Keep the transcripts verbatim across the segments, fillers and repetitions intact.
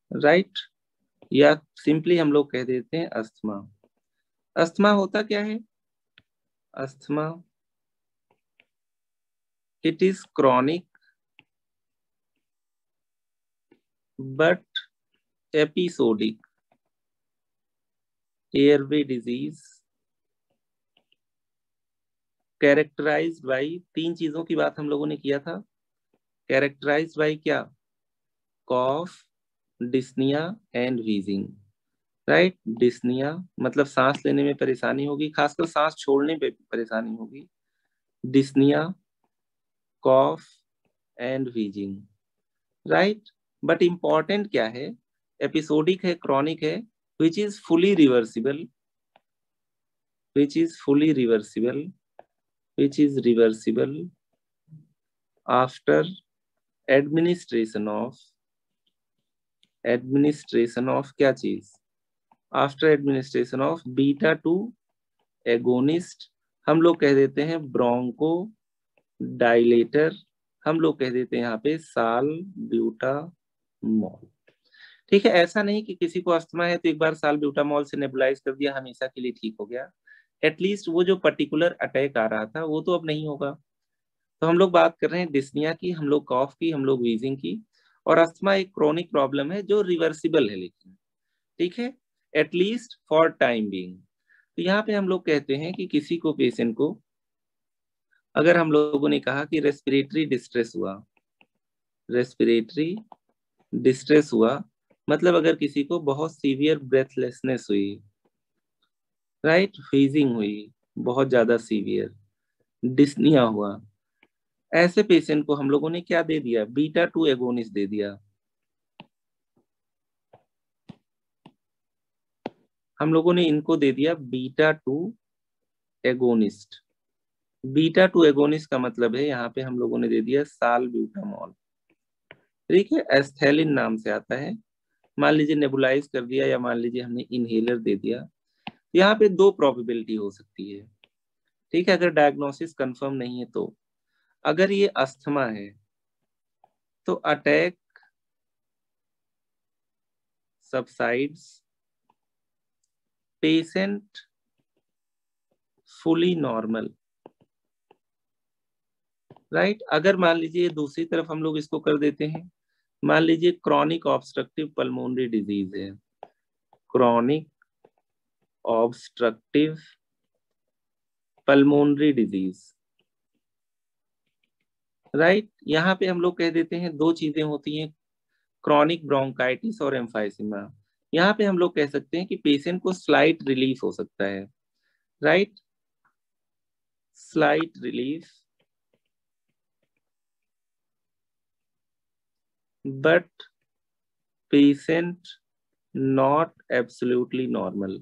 Right, या simply हम लोग कह देते हैं अस्थमा। अस्थमा होता क्या है? Asthma, it is chronic but episodic airway disease characterized by, तीन चीजों की बात हम लोगों ने किया था। कैरेक्टराइज्ड बाई क्या? Cough, dyspnea and wheezing. Right, dyspnea मतलब सांस लेने में परेशानी होगी, खासकर सांस छोड़ने पे परेशानी होगी। Dyspnea, cough and wheezing. Right, but important क्या है? एपिसोडिक है, क्रॉनिक है, which is fully reversible, which is fully reversible, which is reversible after administration of, administration of क्या चीज? After administration of beta two agonist, हम लोग कह देते हैं ब्रोंको डायलेटर, हम लोग कह देते हैं यहाँ पे साल ब्यूटामॉल। ठीक है, ऐसा नहीं कि किसी को अस्थमा है तो एक बार साल ब्यूटामॉल से नेबुलाइज कर दिया, हमेशा के लिए ठीक हो गया। एटलीस्ट वो जो पर्टिकुलर अटैक आ रहा था वो तो अब नहीं होगा। तो हम लोग बात कर रहे हैं डिस्निया की, हम लोग कॉफ की, हम लोग वीजिंग की। और अस्थमा एक क्रोनिक प्रॉब्लम है जो रिवर्सिबल है, लेकिन ठीक है, एटलीस्ट फॉर टाइम बीइंग। तो यहाँ पे हम लोग कहते हैं कि किसी को, पेशेंट को, अगर हम लोगों ने कहा कि रेस्पिरेटरी डिस्ट्रेस हुआ, रेस्पिरेटरी डिस्ट्रेस हुआ मतलब अगर किसी को बहुत सीवियर ब्रेथलेसनेस हुई, राइट, व्हीजिंग हुई बहुत ज्यादा सीवियर, डिस्निया हुआ, ऐसे पेशेंट को हम लोगों ने क्या दे दिया? बीटा टू एगोनिस्ट दे दिया। हम लोगों ने इनको दे दिया beta two agonist. Beta two agonist का मतलब है यहाँ पे हम लोगों ने दे दिया साल ब्यूटामॉल। ठीक है, एस्थेलिन नाम से आता है। मान लीजिए नेबुलाइज कर दिया या मान लीजिए हमने इनहेलर दे दिया। यहाँ पे दो प्रोबेबिलिटी हो सकती है। ठीक है, अगर डायग्नोसिस कंफर्म नहीं है तो, अगर ये अस्थमा है तो attack subsides, patient fully normal. Right, अगर मान लीजिए दूसरी तरफ हम लोग इसको कर देते हैं, मान लीजिए क्रॉनिक ऑब्स्ट्रक्टिव पल्मोनरी डिजीज है, chronic obstructive pulmonary disease. Right, यहाँ पे हम लोग कह देते हैं दो चीजें होती हैं, क्रॉनिक ब्रोंकाइटिस और एम्फाइसीमा। यहाँ पे हम लोग कह सकते हैं कि पेशेंट को स्लाइट रिलीफ हो सकता है। Right, slight relief but patient not absolutely normal.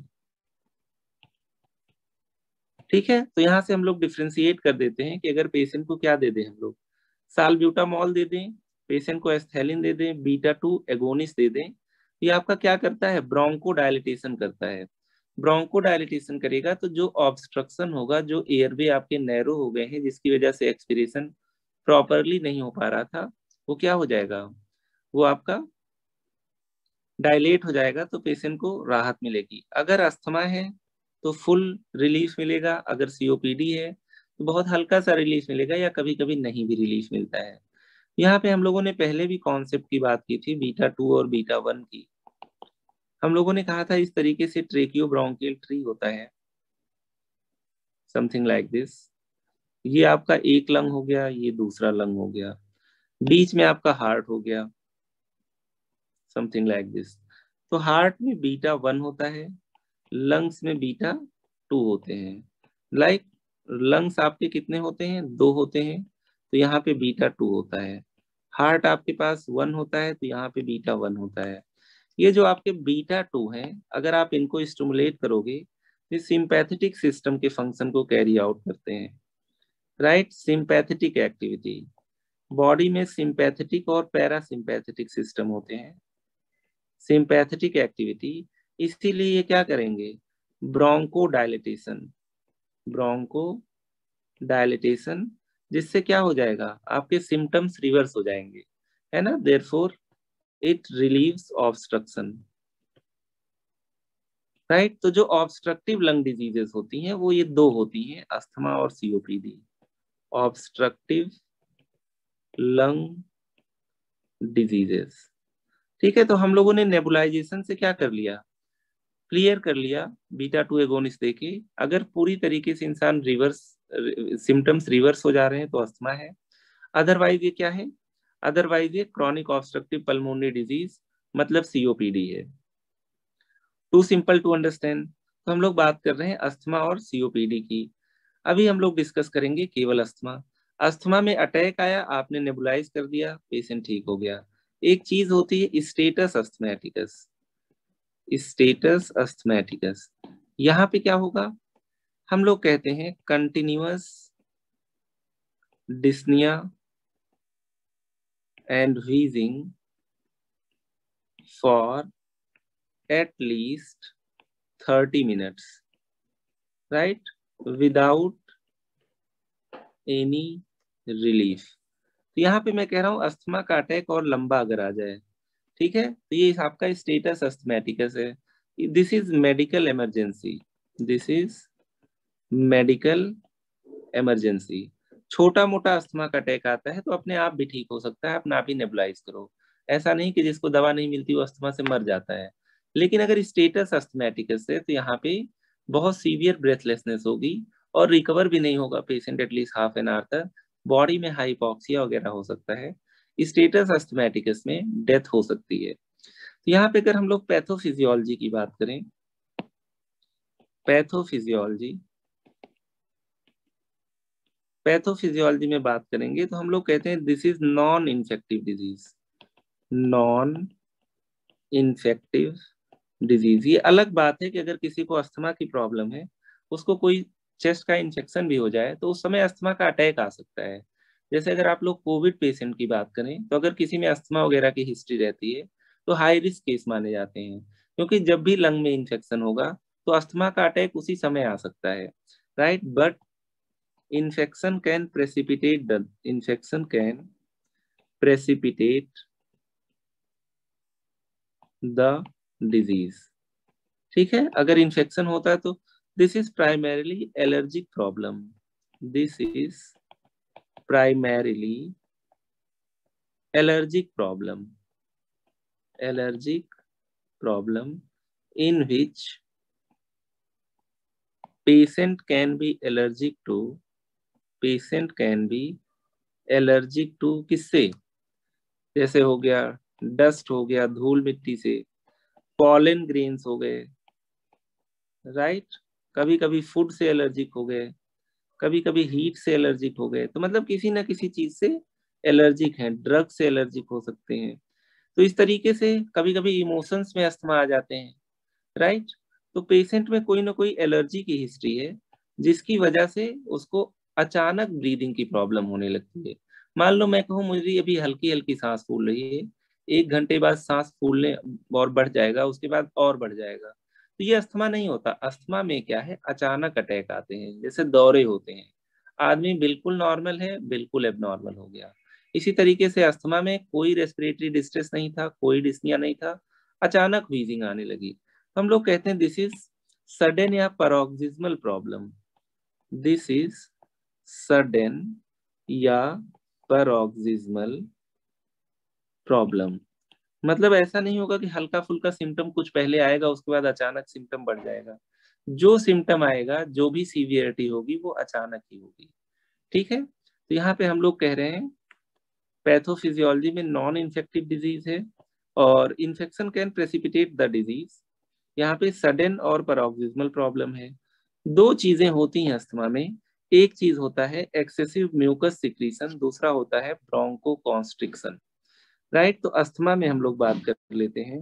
ठीक है, तो यहां से हम लोग डिफ्रेंशिएट कर देते हैं कि अगर पेशेंट को क्या दे दें हम लोग, सालब्यूटामॉल दे दें, पेशेंट को एस्थेलिन दे दें, बीटा टू एगोनिस्ट दे दें, ये आपका क्या करता है? ब्रोंको डायलिटेशन करता है। ब्रोंको डायलिटेशन करेगा तो जो ऑब्स्ट्रक्शन होगा, जो एयरवे आपके नैरो हो गए हैं जिसकी वजह से एक्सपिरेशन प्रॉपरली नहीं हो पा रहा था, वो क्या हो जाएगा? वो आपका डायलेट हो जाएगा, तो पेशेंट को राहत मिलेगी। अगर अस्थमा है तो फुल रिलीफ मिलेगा, अगर सीओपीडी है तो बहुत हल्का सा रिलीफ मिलेगा या कभी कभी नहीं भी रिलीफ मिलता है। यहाँ पे हम लोगों ने पहले भी कॉन्सेप्ट की बात की थी, बीटा टू और बीटा वन की। हम लोगों ने कहा था इस तरीके से ट्रेकियो ब्रोंकियल ट्री होता है, समथिंग लाइक दिस। ये आपका एक लंग हो गया, ये दूसरा लंग हो गया, बीच में आपका हार्ट हो गया, समथिंग लाइक दिस। तो हार्ट में बीटा वन होता है, लंग्स में बीटा टू होते हैं। लाइक लंग्स आपके कितने होते हैं? दो होते हैं, तो यहाँ पे बीटा टू होता है। हार्ट आपके पास वन होता है तो यहाँ पे बीटा वन होता है। ये जो आपके बीटा टू हैं, अगर आप इनको स्टिमुलेट करोगे, ये सिंपैथेटिक सिस्टम के फंक्शन को कैरी आउट करते हैं। राइट, सिंपैथेटिक एक्टिविटी, बॉडी में सिंपैथेटिक और पैरासिम्पैथेटिक सिस्टम होते हैं। सिंपैथेटिक एक्टिविटी, इसीलिए ये क्या करेंगे? ब्रोंको डायलिटेशन, ब्रोंको डायलिटेशन, जिससे क्या हो जाएगा? आपके सिम्टम्स रिवर्स हो जाएंगे, है ना। Therefore it relieves obstruction, right. तो जो ऑब्स्ट्रक्टिव लंग डिजीजेस होती हैं वो ये दो होती हैं, अस्थमा और सीओपीडी। ऑब्स्ट्रक्टिव लंग डिजीजेस, ठीक है। तो हम लोगों ने नेबुलाइजेशन से क्या कर लिया, क्लियर कर लिया, बीटा टू एगोनिस्ट देके अगर पूरी तरीके से इंसान रिवर्स सिम्टम्स रिवर्स हो जा रहे हैं तो अस्थमा है, अदरवाइज ये क्या है, अदरवाइज ये क्रॉनिक ऑब्स्ट्रक्टिव पल्मोनरी डिजीज मतलब सीओपीडी है। Too simple to understand. तो हम लोग बात कर रहे हैं अस्थमा और सीओपीडी की। अभी हम लोग डिस्कस करेंगे केवल अस्थमा। अस्थमा में अटैक आया, आपने नेबुलाइज कर दिया, पेशेंट ठीक हो गया। एक चीज होती है स्टेटस अस्थमैटिकस, स्टेटस अस्थमैटिकस। यहाँ पे क्या होगा, हम लोग कहते हैं continuous dyspnea and wheezing for at least thirty minutes, right, without any relief. तो यहाँ पे मैं कह रहा हूँ अस्थमा का अटैक और लंबा अगर आ जाए, ठीक है, तो ये आपका स्टेटस अस्थमैटिकस है। This is medical emergency, this is medical emergency. छोटा मोटा अस्थमा का अटैक आता है तो अपने आप भी ठीक हो सकता है, अपने आप ही नेबुलाइज करो। ऐसा नहीं कि जिसको दवा नहीं मिलती वो अस्थमा से मर जाता है। लेकिन अगर स्टेटस अस्थमैटिकस है तो यहाँ पे बहुत सीवियर ब्रेथलेसनेस होगी और रिकवर भी नहीं होगा patient at least half an hour तक, बॉडी में हाइपोक्सिया वगैरह हो सकता है। स्टेटस अस्थमैटिकस में डेथ हो सकती है। तो यहाँ पे अगर हम लोग पैथोफिजियोलॉजी की बात करें, पैथोफिजियोलॉजी पैथोफिजियोलॉजी में बात करेंगे तो हम लोग कहते हैं this is non infective disease, non infective disease. ये अलग बात है कि अगर किसी को अस्थमा की प्रॉब्लम है, उसको कोई चेस्ट का इन्फेक्शन भी हो जाए तो उस समय अस्थमा का अटैक आ सकता है। जैसे अगर आप लोग कोविड पेशेंट की बात करें तो अगर किसी में अस्थमा वगैरह की हिस्ट्री रहती है तो हाई रिस्क केस माने जाते हैं, क्योंकि जब भी लंग में इन्फेक्शन होगा तो अस्थमा का अटैक उसी समय आ सकता है, right. But infection can precipitate the infection can precipitate the disease, ठीक है। अगर इन्फेक्शन होता है तो this is primarily allergic problem, this is primarily allergic problem, allergic problem in which patient can be allergic to patient can be allergic to किससे, जैसे हो गया डस्ट हो गया, धूल मिट्टी से, पॉलन ग्रेन्स हो गए, राइट, कभी कभी फूड से एलर्जिक हो गए, कभी कभी हीट से एलर्जिक हो गए। तो मतलब किसी ना किसी चीज से एलर्जिक हैं, ड्रग से एलर्जिक हो सकते हैं। तो इस तरीके से कभी कभी इमोशंस में अस्थमा आ जाते हैं, राइट। तो पेशेंट में कोई ना कोई एलर्जी की हिस्ट्री है जिसकी वजह से उसको अचानक ब्रीदिंग की प्रॉब्लम होने लगती है। मान लो मैं कहूँ मुझे अभी हल्की हल्की सांस फूल रही है, एक घंटे बाद सांस फूलने और बढ़ जाएगा, उसके बाद और बढ़ जाएगा, तो ये अस्थमा नहीं होता। अस्थमा में क्या है, अचानक अटैक आते हैं, जैसे दौरे होते हैं, आदमी बिल्कुल नॉर्मल है, बिल्कुल एबनॉर्मल हो गया। इसी तरीके से अस्थमा में कोई रेस्पिरेटरी डिस्ट्रेस नहीं था, कोई डिस्निया नहीं था, अचानक व्हीजिंग आने लगी। हम लोग कहते हैं दिस इज सडन या paroxysmal problem, this is sudden या पैरोक्सिस्मल प्रॉब्लम। मतलब ऐसा नहीं होगा कि हल्का फुल्का सिम्टम कुछ पहले आएगा उसके बाद अचानक सिम्टम बढ़ जाएगा। जो सिम्टम आएगा, जो भी सीवियरिटी होगी वो अचानक ही होगी, ठीक है। तो यहाँ पे हम लोग कह रहे हैं पैथोफिजियोलॉजी में नॉन इन्फेक्टिव डिजीज है और infection can precipitate the disease. यहाँ पे सडन और पैरोक्सिस्मल प्रॉब्लम है। दो चीजें होती हैं अस्थमा में, एक चीज होता है एक्सेसिव म्यूकस सिक्रीशन, दूसरा होता है ब्रोंको कॉन्स्ट्रिक्शन, राइट। तो अस्थमा में हम लोग बात कर लेते हैं।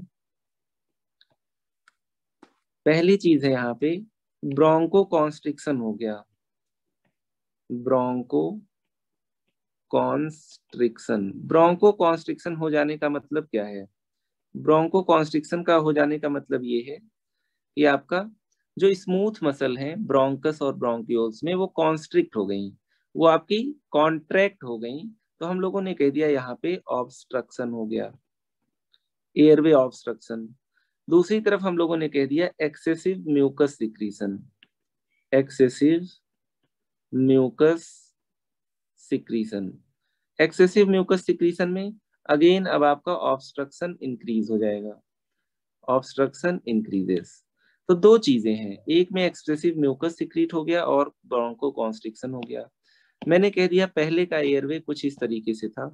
पहली चीज है यहाँ पे ब्रोंको कॉन्स्ट्रिक्शन हो गया, ब्रोंको कॉन्स्ट्रिक्शन। ब्रोंको कॉन्स्ट्रिक्शन हो जाने का मतलब क्या है, ब्रोंको कॉन्स्ट्रिक्शन का हो जाने का मतलब ये है कि आपका जो स्मूथ मसल है ब्रोंकस और ब्रोंकियोल्स में वो कॉन्स्ट्रिक्ट हो गई, वो आपकी कॉन्ट्रैक्ट हो गई, तो हम लोगों ने कह दिया यहाँ पे ऑब्स्ट्रक्शन हो गया, एयरवे ऑब्स्ट्रक्शन। दूसरी तरफ हम लोगों ने कह दिया excessive mucus secretion, excessive mucus secretion. Excessive mucus secretion में अगेन अब आपका ऑब्स्ट्रक्शन इंक्रीज हो जाएगा, ऑब्स्ट्रक्शन इंक्रीजेस। तो दो चीजें हैं, एक में एक्सेसिव म्यूकस सिक्रीट हो गया और ब्रोंको कॉन्स्ट्रिक्शन हो गया। मैंने कह दिया पहले का एयरवे कुछ इस तरीके से था,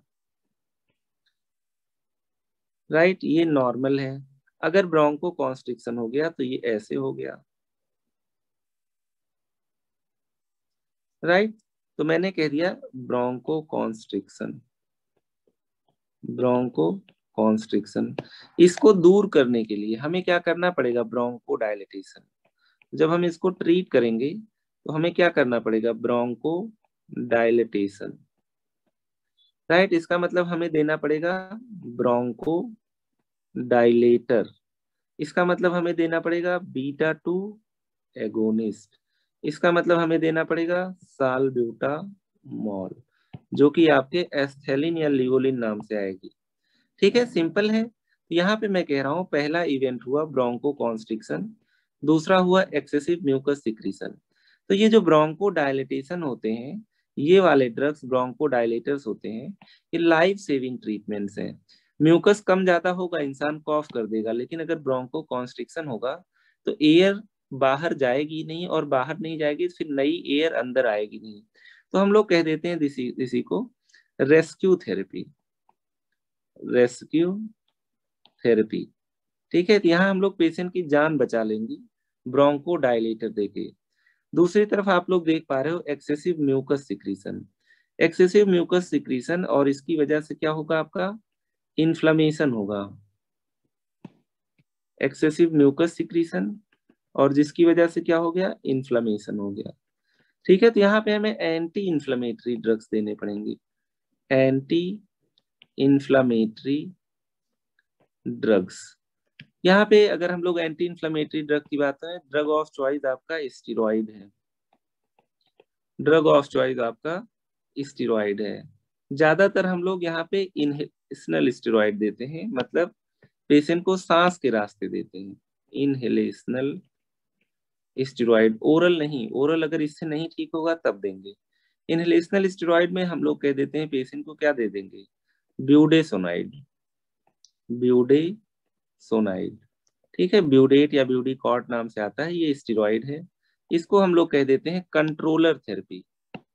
राइट, ये नॉर्मल है। अगर ब्रोंको कॉन्स्ट्रिक्शन हो गया तो ये ऐसे हो गया, राइट। तो मैंने कह दिया ब्रोंको कॉन्स्ट्रिक्शन, ब्रोंको कॉन्स्ट्रिक्शन। इसको दूर करने के लिए हमें क्या करना पड़ेगा, ब्रोंको डायलिटेशन। जब हम इसको ट्रीट करेंगे तो हमें क्या करना पड़ेगा, ब्रोंको डायलिटेशन, राइट। इसका मतलब हमें देना पड़ेगा ब्रोंको डायलेटर, इसका मतलब हमें देना पड़ेगा बीटा टू एगोनिस्ट, इसका मतलब हमें देना पड़ेगा साल्ब्यूटामॉल, जो कि आपके एस्थेलिन या लिगोलिन नाम से आएगी। ठीक है, सिंपल है। यहाँ पे मैं कह रहा हूँ पहला इवेंट हुआ ब्रोंको कॉन्स्ट्रिक्शन, दूसरा हुआ एक्सेसिव म्यूकस सिक्रीशन। तो ये जो ब्रोंको डायलिटेशन होते हैं, ये वाले ड्रग्स ब्रोंको डायलेटर्स होते हैं, ये लाइफ सेविंग ट्रीटमेंट्स हैं। म्यूकस कम ज्यादा होगा, इंसान कॉफ कर देगा, लेकिन अगर ब्रोंको कॉन्स्ट्रिक्शन होगा तो एयर बाहर जाएगी नहीं, और बाहर नहीं जाएगी तो फिर नई एयर अंदर आएगी नहीं। तो हम लोग कह देते हैं इसी इसी को रेस्क्यू थेरेपी, रेस्क्यू थेरेपी। ठीक है, तो यहाँ हम लोग पेशेंट की जान बचा लेंगे ब्रोंको डायलेटर देके। दूसरी तरफ आप लोग देख पा रहे हो excessive mucus secretion, excessive mucus secretion, और इसकी वजह से क्या होगा, आपका इन्फ्लेमेशन होगा, एक्सेसिव म्यूकस सिक्रीशन, और जिसकी वजह से क्या हो गया, इन्फ्लेमेशन हो गया। ठीक है, तो यहाँ पे हमें एंटी इन्फ्लेमेटरी ड्रग्स देने पड़ेंगे, एंटी इन्फ्लेमेटरी ड्रग्स। यहाँ पे अगर हम लोग एंटी इन्फ्लेमेटरी ड्रग की बात करें, ड्रग ऑफ चॉइस आपका स्टीरॉइड है, ड्रग ऑफ चॉइस आपका स्टीरॉइड है। ज्यादातर हम लोग यहाँ पे इनहेलेशनल स्टीरॉइड देते हैं, मतलब पेशेंट को सांस के रास्ते देते हैं, इनहेलेशनल स्टीरॉइड, ओरल नहीं, ओरल अगर इससे नहीं ठीक होगा तब देंगे। इनहेलेशनल स्टीरॉइड में हम लोग कह देते हैं पेशेंट को क्या दे देंगे, ब्यूडेसोनाइड, ब्यूडेसोनाइड। ठीक है, ब्यूडेट या ब्यूडीकॉट नाम से आता है, ये स्टीरॉइड है। इसको हम लोग कह देते हैं कंट्रोलर थेरेपी,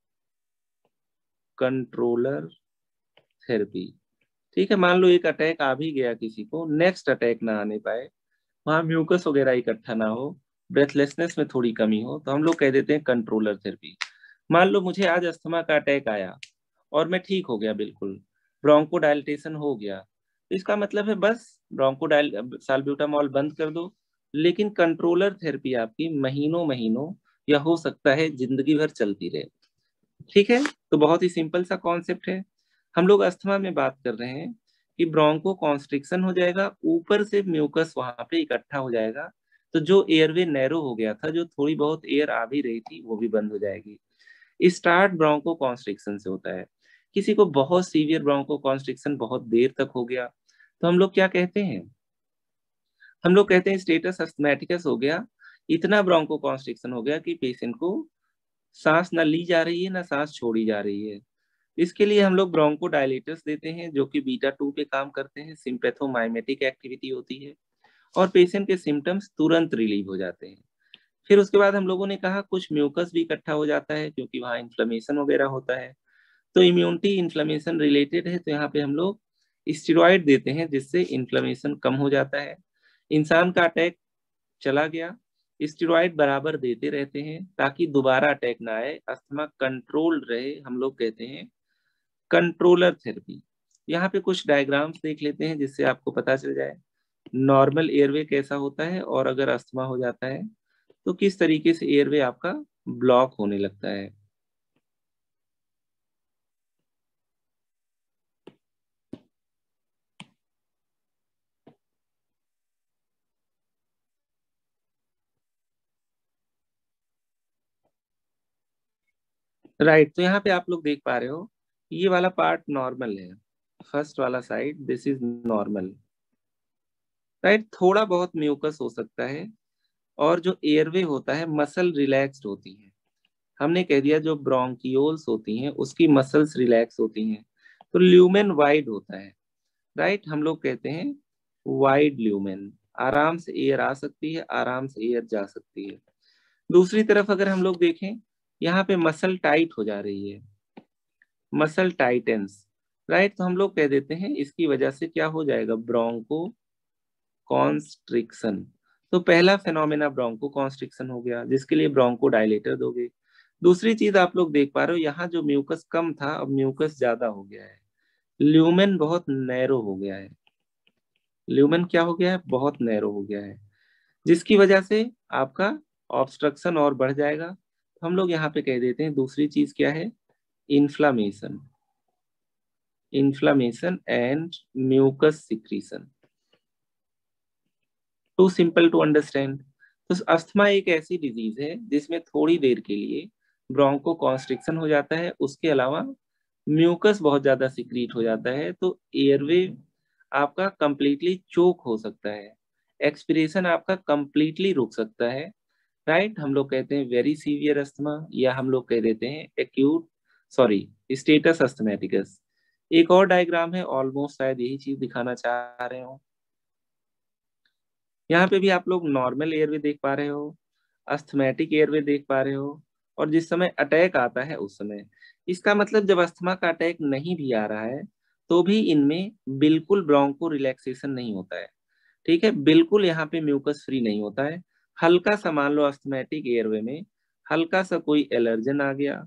कंट्रोलर थेरेपी। ठीक है, मान लो एक अटैक आ भी गया किसी को, नेक्स्ट अटैक ना आने पाए, वहां म्यूकस वगैरह इकट्ठा ना हो, ब्रेथलेसनेस में थोड़ी कमी हो, तो हम लोग कह देते हैं कंट्रोलर थेरेपी। मान लो मुझे आज अस्थमा का अटैक आया और मैं ठीक हो गया, बिल्कुल ब्रोंको डायलिटेशन हो गया, तो इसका मतलब है बस ब्रोंको डायल साल्ब्यूटामॉल बंद कर दो, लेकिन कंट्रोलर थेरेपी आपकी महीनों महीनों या हो सकता है जिंदगी भर चलती रहे। ठीक है, तो बहुत ही सिंपल सा कॉन्सेप्ट है। हम लोग अस्थमा में बात कर रहे हैं कि ब्रोंको कॉन्स्ट्रिक्शन हो जाएगा, ऊपर से म्यूकस वहां पे इकट्ठा हो जाएगा, तो जो एयरवे नैरो हो गया था, जो थोड़ी बहुत एयर आ भी रही थी, वो भी बंद हो जाएगी। स्टार्ट ब्रोंको कॉन्स्ट्रिक्शन से होता है। किसी को बहुत सीवियर ब्रोंको कॉन्स्ट्रिक्शन बहुत देर तक हो गया, तो हम लोग क्या कहते हैं, हम लोग कहते हैं स्टेटस अस्थमैटिकस हो गया, इतना ब्रोंको कॉन्स्ट्रिक्शन हो गया कि पेशेंट को सांस ना ली जा रही है ना सांस छोड़ी जा रही है। इसके लिए हम लोग ब्रोंको डायलेटर्स देते हैं, जो कि बीटा टू पे काम करते हैं, सिंपैथोमाइमेटिक एक्टिविटी होती है, और पेशेंट के सिम्टम्स तुरंत रिलीव हो जाते हैं। फिर उसके बाद हम लोगों ने कहा कुछ म्यूकस भी इकट्ठा हो जाता है, क्योंकि वहाँ इन्फ्लेमेशन वगैरह होता है, तो इम्यूनिटी इन्फ्लेमेशन रिलेटेड है, तो यहाँ पे हम लोग स्टेरॉइड देते हैं, जिससे इन्फ्लेमेशन कम हो जाता है। इंसान का अटैक चला गया, स्टेरॉइड बराबर देते रहते हैं ताकि दोबारा अटैक ना आए, अस्थमा कंट्रोल रहे, हम लोग कहते हैं कंट्रोलर थेरेपी। यहाँ पे कुछ डायग्राम्स देख लेते हैं जिससे आपको पता चल जाए नॉर्मल एयरवे कैसा होता है, और अगर अस्थमा हो जाता है तो किस तरीके से एयरवे आपका ब्लॉक होने लगता है। राइट, तो यहाँ पे आप लोग देख पा रहे हो, ये वाला पार्ट नॉर्मल है, फर्स्ट वाला side this is normal, right, थोड़ा बहुत म्यूकस हो सकता है, और जो एयरवे होता है मसल रिलैक्स्ड होती है। हमने कह दिया जो ब्रोंकियोल्स होती हैं उसकी मसल्स रिलैक्स होती हैं, तो ल्यूमेन वाइड होता है। राइट, हम लोग कहते हैं वाइड ल्यूमेन, आराम से एयर आ सकती है, आराम से एयर जा सकती है। दूसरी तरफ अगर हम लोग देखें, यहाँ पे मसल टाइट हो जा रही है, मसल टाइटेंस। राइट, तो हम लोग कह देते हैं इसकी वजह से क्या हो जाएगा, ब्रोंको कॉन्स्ट्रिक्शन। तो पहला फेनोमेना ब्रोंको कॉन्स्ट्रिक्शन हो गया, जिसके लिए ब्रोंको डायलेटर दोगे। दूसरी चीज आप लोग देख पा रहे हो, यहाँ जो म्यूकस कम था अब म्यूकस ज्यादा हो गया है, ल्यूमेन बहुत नैरो हो गया है। ल्यूमेन क्या हो गया है, बहुत नैरो हो गया है, जिसकी वजह से आपका ऑब्स्ट्रक्शन और बढ़ जाएगा। तो हम लोग यहाँ पे कह देते हैं दूसरी चीज क्या है, inflammation, inflammation and mucus secretion. Too simple to understand. तो अस्थमा एक ऐसी डिजीज है जिसमें थोड़ी देर के लिए ब्रोंको कॉन्स्ट्रिक्शन हो जाता है, उसके अलावा म्यूकस बहुत ज्यादा सिक्रीट हो जाता है, तो एयरवे आपका कंप्लीटली चोक हो सकता है, एक्सपिरेशन आपका कंप्लीटली रुक सकता है। राइट, हम लोग कहते हैं वेरी सीवियर अस्थमा, या हम लोग कह देते हैं एक्यूट सॉरी स्टेटस अस्थमैटिकस। एक और डायग्राम है, ऑलमोस्ट शायद यही चीज दिखाना चाह रहे हो। यहाँ पे भी आप लोग नॉर्मल एयरवे देख पा रहे हो, अस्थमैटिक एयरवे देख पा रहे हो, और जिस समय अटैक आता है उस समय, इसका मतलब जब अस्थमा का अटैक नहीं भी आ रहा है तो भी इनमें बिल्कुल ब्रोंको रिलैक्सेशन नहीं होता है। ठीक है, बिल्कुल यहाँ पे म्यूकस फ्री नहीं होता है। हल्का सा मान लो अस्थमैटिक एयरवे में हल्का सा कोई एलर्जन आ गया,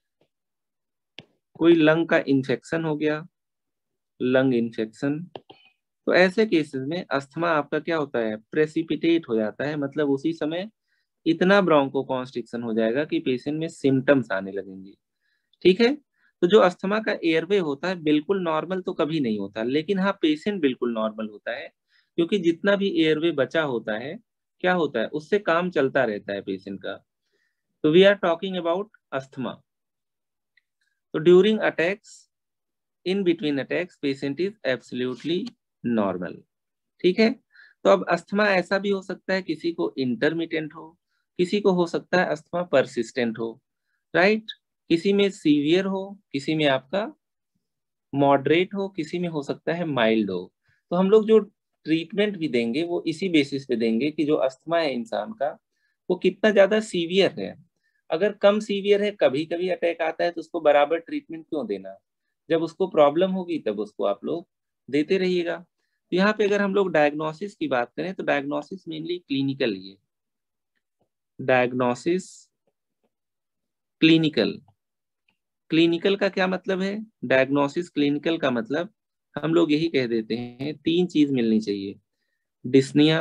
कोई लंग का इन्फेक्शन हो गया, लंग इन्फेक्शन, तो ऐसे केसेस में अस्थमा आपका क्या होता है, प्रेसिपिटेट हो जाता है, मतलब उसी समय इतना ब्रोंको कॉन्स्ट्रिक्शन हो जाएगा कि पेशेंट में सिम्टम्स आने लगेंगे। ठीक है, तो जो अस्थमा का एयरवे होता है बिल्कुल नॉर्मल तो कभी नहीं होता, लेकिन हाँ पेशेंट बिल्कुल नॉर्मल होता है, क्योंकि जितना भी एयरवे बचा होता है क्या होता है, उससे काम चलता रहता है पेशेंट का। तो we are talking about asthma. तो during attacks, in between attacks patient is absolutely normal. ठीक है, तो अब अस्थमा ऐसा भी हो सकता है, किसी को इंटरमिटेंट हो, किसी को हो सकता है अस्थमा परसिस्टेंट हो। राइट, किसी में सीवियर हो, किसी में आपका मॉडरेट हो, किसी में हो सकता है माइल्ड हो। तो हम लोग जो ट्रीटमेंट भी देंगे वो इसी बेसिस पे देंगे कि जो अस्थमा है इंसान का वो कितना ज्यादा सीवियर है। अगर कम सीवियर है, कभी कभी अटैक आता है, तो उसको बराबर ट्रीटमेंट क्यों देना, जब उसको प्रॉब्लम होगी तब उसको आप लोग देते रहिएगा। तो यहाँ पे अगर हम लोग डायग्नोसिस की बात करें तो डायग्नोसिस मेनली क्लिनिकल ही है। डायग्नोसिस क्लिनिकल, क्लिनिकल का क्या मतलब है, डायग्नोसिस क्लिनिकल का मतलब हम लोग यही कह देते हैं तीन चीज मिलनी चाहिए, डिस्निया,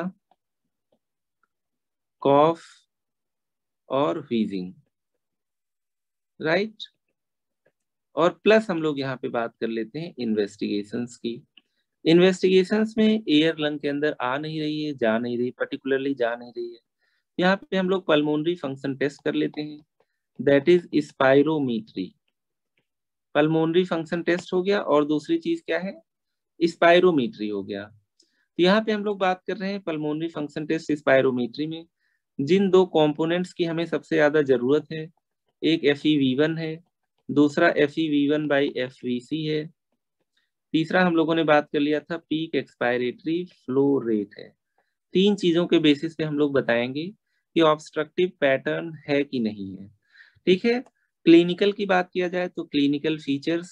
कॉफ और व्हीजिंग। राइट, और प्लस हम लोग यहाँ पे बात कर लेते हैं इन्वेस्टिगेशंस की। इन्वेस्टिगेशंस में एयर लंग के अंदर आ नहीं रही है, जा नहीं रही, पर्टिकुलरली जा नहीं रही है, यहाँ पे हम लोग पल्मोनरी फंक्शन टेस्ट कर लेते हैं, that is spirometry. Pulmonary function test हो गया, और दूसरी चीज क्या है, स्पायरोमीट्री हो गया। तो यहाँ पे हम लोग बात कर रहे हैं पल्मोनरी फंक्शन टेस्ट स्पायरोमीट्री में जिन दो कंपोनेंट्स की हमें सबसे ज्यादा जरूरत है, एक एफ ई वी वन है, दूसरा F E V one by F V C है, तीसरा हम लोगों ने बात कर लिया था पीक एक्सपायरेटरी फ्लो रेट है। तीन चीजों के बेसिस पे हम लोग बताएंगे कि ऑब्स्ट्रक्टिव पैटर्न है कि नहीं है। ठीक है, क्लिनिकल की बात किया जाए तो क्लिनिकल फीचर्स,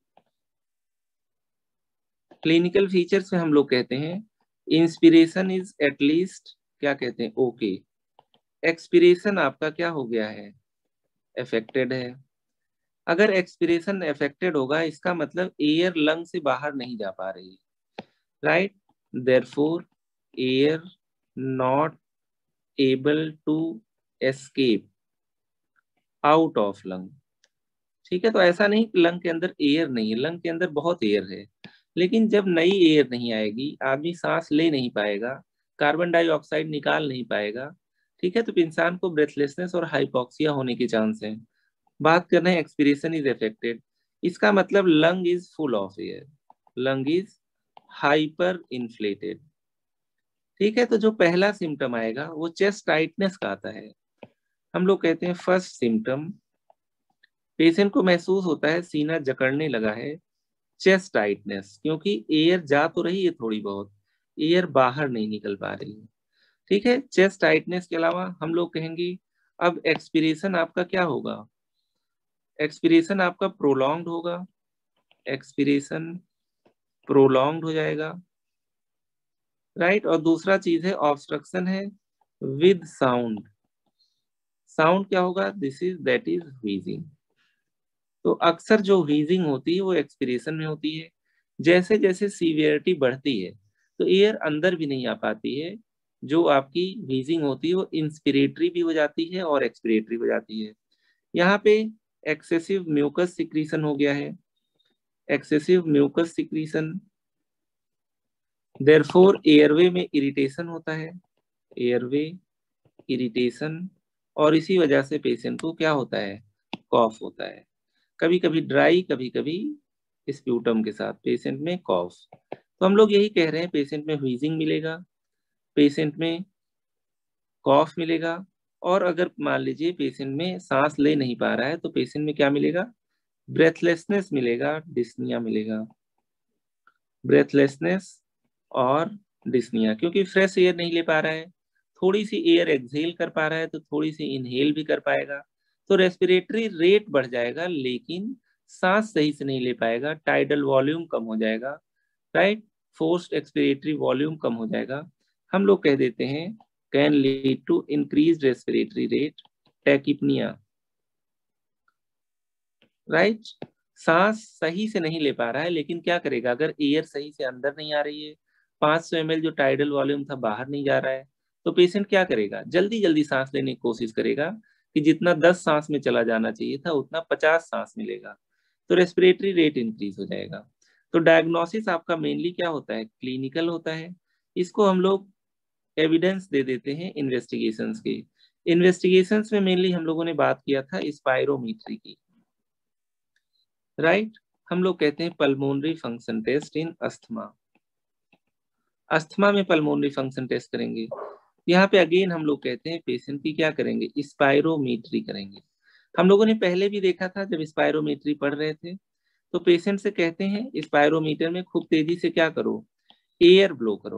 क्लिनिकल फीचर्स में हम लोग कहते हैं इंस्पिरेशन इज एटलीस्ट, क्या कहते हैं, ओके, एक्सपिरेशन आपका क्या हो गया है, अफेक्टेड है। अगर एक्सपिरेशन अफेक्टेड होगा इसका मतलब एयर लंग से बाहर नहीं जा पा रही, right, therefore air not able to escape out of lung. ठीक है, तो ऐसा नहीं कि लंग के अंदर एयर नहीं है, लंग के अंदर बहुत एयर है, लेकिन जब नई एयर नहीं आएगी, आदमी सांस ले नहीं पाएगा, कार्बन डाइऑक्साइड निकाल नहीं पाएगा, ठीक है, तो इंसान को ब्रेथलेसनेस और हाइपोक्सिया होने के चांस हैं। बात कर रहे हैं एक्सपिरेशन इज अफेक्टेड, इसका मतलब lung is full of air, lung is hyper inflated. ठीक है, तो जो पहला सिम्टम आएगा वो चेस्ट टाइटनेस का आता है। हम लोग कहते हैं फर्स्ट सिम्टम, पेशेंट को महसूस होता है सीना जकड़ने लगा है, चेस्ट टाइटनेस, क्योंकि एयर जा तो रही है थोड़ी बहुत, एयर बाहर नहीं निकल पा रही है। ठीक है, चेस्ट टाइटनेस के अलावा हम लोग कहेंगे अब एक्सपीरेशन आपका क्या होगा, एक्सपीरेशन आपका प्रोलॉन्ग्ड होगा, एक्सपीरेशन प्रोलॉन्ग्ड हो जाएगा, राइट। और दूसरा चीज है ऑब्स्ट्रक्शन है विद साउंड, साउंड क्या होगा, this is that is wheezing. तो अक्सर जो व्हीजिंग होती है वो एक्सपीरेशन में होती है। जैसे जैसे सीवियरिटी बढ़ती है तो एयर अंदर भी नहीं आ पाती है, जो आपकी व्हीजिंग होती है वो इंस्पिरेटरी भी हो जाती है और एक्सपिरेटरी हो जाती है। यहाँ पे एक्सेसिव म्यूकस सिक्रीशन हो गया है, excessive mucus secretion, therefore airway में इरिटेशन होता है, एयरवे इरिटेशन, और इसी वजह से पेशेंट को क्या होता है, कॉफ होता है, कभी कभी ड्राई कभी कभी स्प्यूटम के साथ पेशेंट में कॉफ। तो हम लोग यही कह रहे हैं, पेशेंट में व्हीजिंग मिलेगा, पेशेंट में कॉफ मिलेगा, और अगर मान लीजिए पेशेंट में सांस ले नहीं पा रहा है तो पेशेंट में क्या मिलेगा, ब्रेथलेसनेस मिलेगा, डिस्निया मिलेगा, ब्रेथलेसनेस और डिस्निया, क्योंकि फ्रेश एयर नहीं ले पा रहा है, थोड़ी सी एयर एक्सहेल कर पा रहा है तो थोड़ी सी इनहेल भी कर पाएगा, तो रेस्पिरेटरी रेट बढ़ जाएगा लेकिन सांस सही से नहीं ले पाएगा, टाइडल वॉल्यूम कम हो जाएगा, राइट, फोर्स्ड एक्सपिरेटरी वॉल्यूम कम हो जाएगा। हम लोग कह देते हैं can lead to increase respiratory rate, tachypnea, right. सांस सही से नहीं ले पा रहा है लेकिन क्या करेगा, अगर एयर सही से अंदर नहीं आ रही है, पाँच सौ एम एल जो टाइडल वॉल्यूम था बाहर नहीं जा रहा है, तो पेशेंट क्या करेगा, जल्दी जल्दी सांस लेने की कोशिश करेगा कि जितना दस सांस में चला जाना चाहिए था उतना पचास सांस मिलेगा, तो रेस्पिरेटरी रेट इंक्रीज हो जाएगा। तो डायग्नोसिस आपका मेनली क्या होता है, क्लिनिकल होता है, इसको हम लोग एविडेंस दे देते हैं इन्वेस्टिगेशंस के। इन्वेस्टिगेशंस में मेनली हम लोगों ने बात किया था स्पायरोमीट्री की, राइट right? हम लोग कहते हैं pulmonary function test in asthma, asthma में पल्मोनरी फंक्शन टेस्ट करेंगे। यहाँ पे अगेन हम लोग कहते हैं पेशेंट की क्या करेंगे, स्पायरोमीट्री करेंगे। हम लोगों ने पहले भी देखा था जब स्पायरोमीट्री पढ़ रहे थे, तो पेशेंट से कहते हैं स्पायरोमीटर में खूब तेजी से क्या करो, एयर ब्लो करो,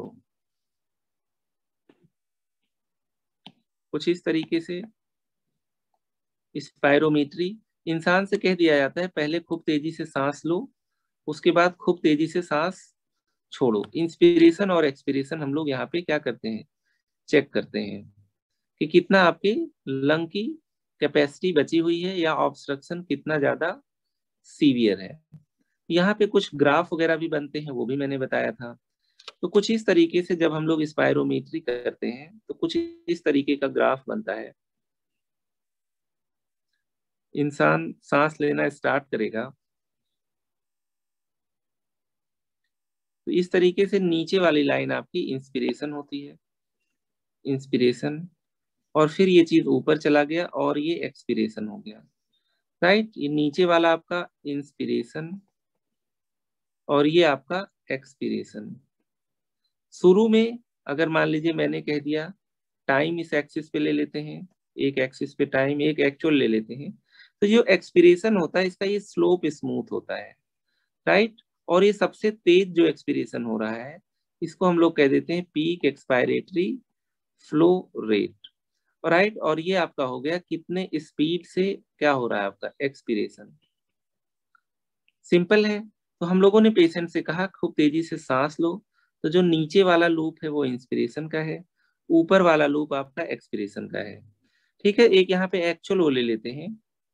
कुछ इस तरीके से स्पायरोमीट्री। इंसान से कह दिया जाता है पहले खूब तेजी से सांस लो, उसके बाद खूब तेजी से सांस छोड़ो। इंस्पिरेशन और एक्सपिरेशन हम लोग यहाँ पे क्या करते हैं, चेक करते हैं कि कितना आपकी लंग की कैपेसिटी बची हुई है या ऑब्स्ट्रक्शन कितना ज्यादा सीवियर है। यहाँ पे कुछ ग्राफ वगैरह भी बनते हैं, वो भी मैंने बताया था। तो कुछ इस तरीके से जब हम लोग स्पायरोमेट्री करते हैं तो कुछ इस तरीके का ग्राफ बनता है, इंसान सांस लेना स्टार्ट करेगा तो इस तरीके से नीचे वाली लाइन आपकी इंस्पिरेशन होती है, इंस्पिरेशन, और फिर ये चीज ऊपर चला गया और ये एक्सपिरेशन हो गया, राइट। ये नीचे वाला आपका इंस्पिरेशन और ये आपका एक्सपिरेशन। शुरू में अगर मान लीजिए मैंने कह दिया टाइम इस एक्सिस पे ले लेते हैं, एक एक्सिस पे टाइम, एक एक्चुअल ले लेते हैं, तो जो एक्सपिरेशन होता है इसका ये स्लोप स्मूथ होता है, राइट। और ये सबसे तेज जो एक्सपिरेशन हो रहा है इसको हम लोग कह देते हैं peak expiratory flow rate, right. और ये आपका हो गया कितने स्पीड से क्या हो रहा है आपका एक्सपिरेशन, सिंपल है। तो हम लोगों ने पेशेंट से कहा खूब तेजी से सांस लो, तो जो नीचे वाला लूप है वो इंस्पिरेशन का है, ऊपर वाला लूप आपका एक्सपिरेशन का है, ठीक है। एक यहाँ पे एक्चुअल वो ले लेते हैं,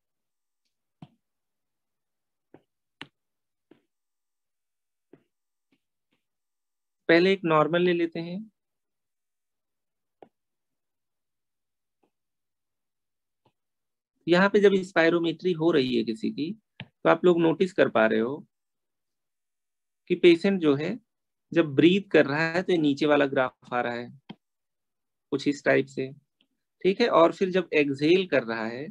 पहले एक नॉर्मल ले लेते हैं, यहाँ पे जब स्पायरोमेट्री हो रही है किसी की तो आप लोग नोटिस कर पा रहे हो कि पेशेंट जो है जब ब्रीथ कर रहा है तो ये नीचे वाला ग्राफ आ रहा है कुछ इस टाइप से, ठीक है। और फिर जब एक्सहेल कर रहा है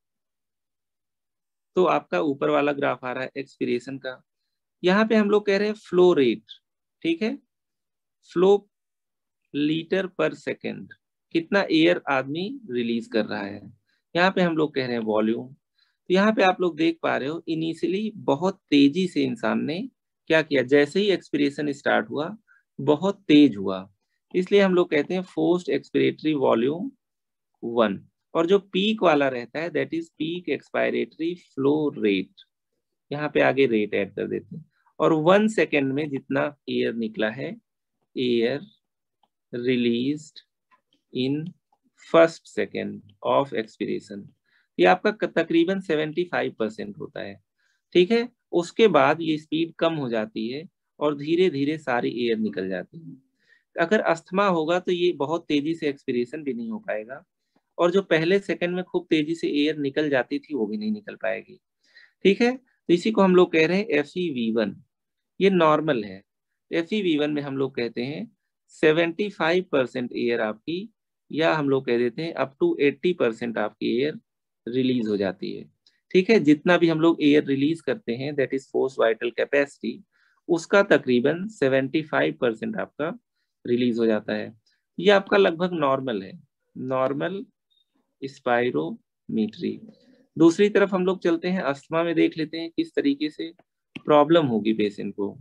तो आपका ऊपर वाला ग्राफ आ रहा है एक्सपिरेशन का। यहाँ पे हम लोग कह रहे हैं फ्लो रेट, ठीक है, फ्लो लीटर पर सेकेंड, कितना एयर आदमी रिलीज कर रहा है। यहाँ पे हम लोग कह रहे हैं वॉल्यूम। तो यहाँ पे आप लोग देख पा रहे हो इनिशियली बहुत तेजी से इंसान ने क्या किया, जैसे ही एक्सपिरेशन स्टार्ट हुआ बहुत तेज हुआ, इसलिए हम लोग कहते हैं फोर्स्ड एक्सपिरेटरी वॉल्यूम वन। और जो पीक वाला रहता है that is peak expiratory flow rate, यहाँ पे आगे रेट ऐड कर देते हैं। और वन सेकेंड में जितना एयर निकला है, air released in first second of expiration, ये आपका तकरीबन सेवेंटी फाइव परसेंट होता है। ठीक है, उसके बाद ये स्पीड कम हो जाती है और धीरे धीरे सारी एयर निकल जाती है। अगर अस्थमा होगा तो ये बहुत तेजी से एक्सपिरेशन भी नहीं हो पाएगा, और जो पहले सेकंड में खूब तेजी से एयर निकल जाती थी वो भी नहीं निकल पाएगी। ठीक है, तो इसी को हम लोग कह रहे हैं एफ ई वी वन, ये नॉर्मल है। एफ ई वी वन में हम लोग कहते हैं सेवेंटी फाइव परसेंट एयर आपकी, या हम लोग कह देते हैं अप टू एट्टी परसेंट आपकी एयर रिलीज हो जाती है। ठीक है, जितना भी हम लोग एयर रिलीज करते हैं that is force vital capacity, उसका तकरीबन सेवेंटी फाइव परसेंट आपका रिलीज हो जाता है। ये आपका लगभग नॉर्मल है, नॉर्मल स्पायरोमीट्री। दूसरी तरफ हम लोग चलते हैं, अस्थमा में देख लेते हैं किस तरीके से प्रॉब्लम होगी पेशेंट को।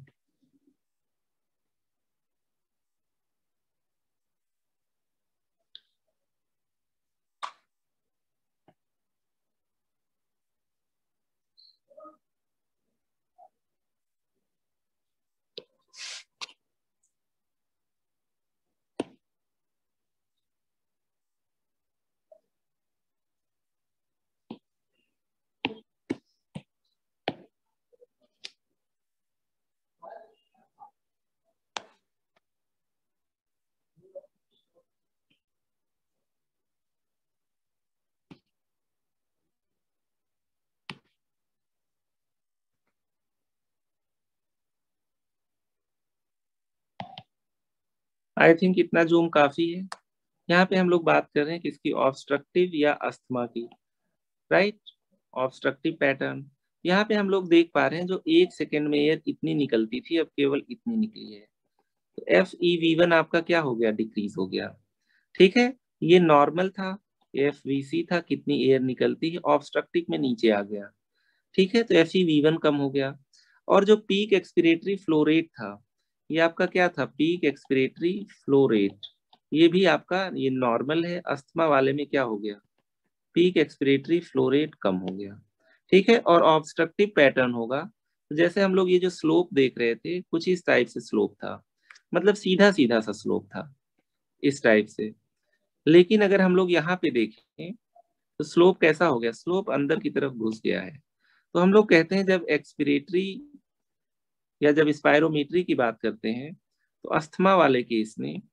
आई थिंक इतना जूम काफी है। यहाँ पे हम लोग बात कर रहे हैं किसकी, ऑब्स्ट्रक्टिव या अस्थमा की, राइट, ऑब्स्ट्रक्टिव पैटर्न। यहाँ पे हम लोग देख पा रहे हैं जो एक सेकेंड में एयर इतनी निकलती थी अब केवल इतनी निकली है। तो एफ ई वी वन आपका क्या हो गया, डिक्रीज हो गया। ठीक है, ये नॉर्मल था, एफ वी सी था कितनी एयर निकलती है, ऑब्स्ट्रक्टिव में नीचे आ गया। ठीक है, तो एफ ई वी वन कम हो गया। और जो पीक एक्सपिरेटरी फ्लो रेट था, ये आपका क्या था, पीक एक्सपिरेटरी फ्लो रेट, ये भी आपका ये नॉर्मल है। अस्थमा वाले में क्या हो गया, पीक एक्सपिरेटरी फ्लो रेट कम हो गया। ठीक है, और ऑब्स्ट्रक्टिव पैटर्न होगा, तो जैसे हम लोग ये जो स्लोप देख रहे थे कुछ इस टाइप से स्लोप था, मतलब सीधा सीधा सा स्लोप था इस टाइप से। लेकिन अगर हम लोग यहाँ पे देखें तो स्लोप कैसा हो गया, स्लोप अंदर की तरफ घुस गया है। तो हम लोग कहते हैं जब एक्सपिरेटरी या जब स्पायरोमीट्री की बात करते हैं तो अस्थमा वाले केस में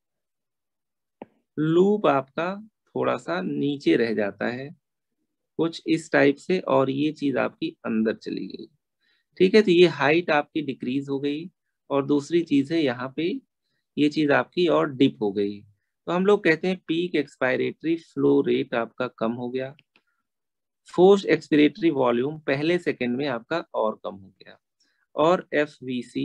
लूप आपका थोड़ा सा नीचे रह जाता है कुछ इस टाइप से, और ये चीज आपकी अंदर चली गई। ठीक है, तो ये हाइट आपकी डिक्रीज हो गई, और दूसरी चीज है यहाँ पे ये चीज आपकी और डिप हो गई। तो हम लोग कहते हैं पीक एक्सपायरेटरी फ्लो रेट आपका कम हो गया, फोर्स एक्सपिरेटरी वॉल्यूम पहले सेकंड में आपका और कम हो गया, और F V C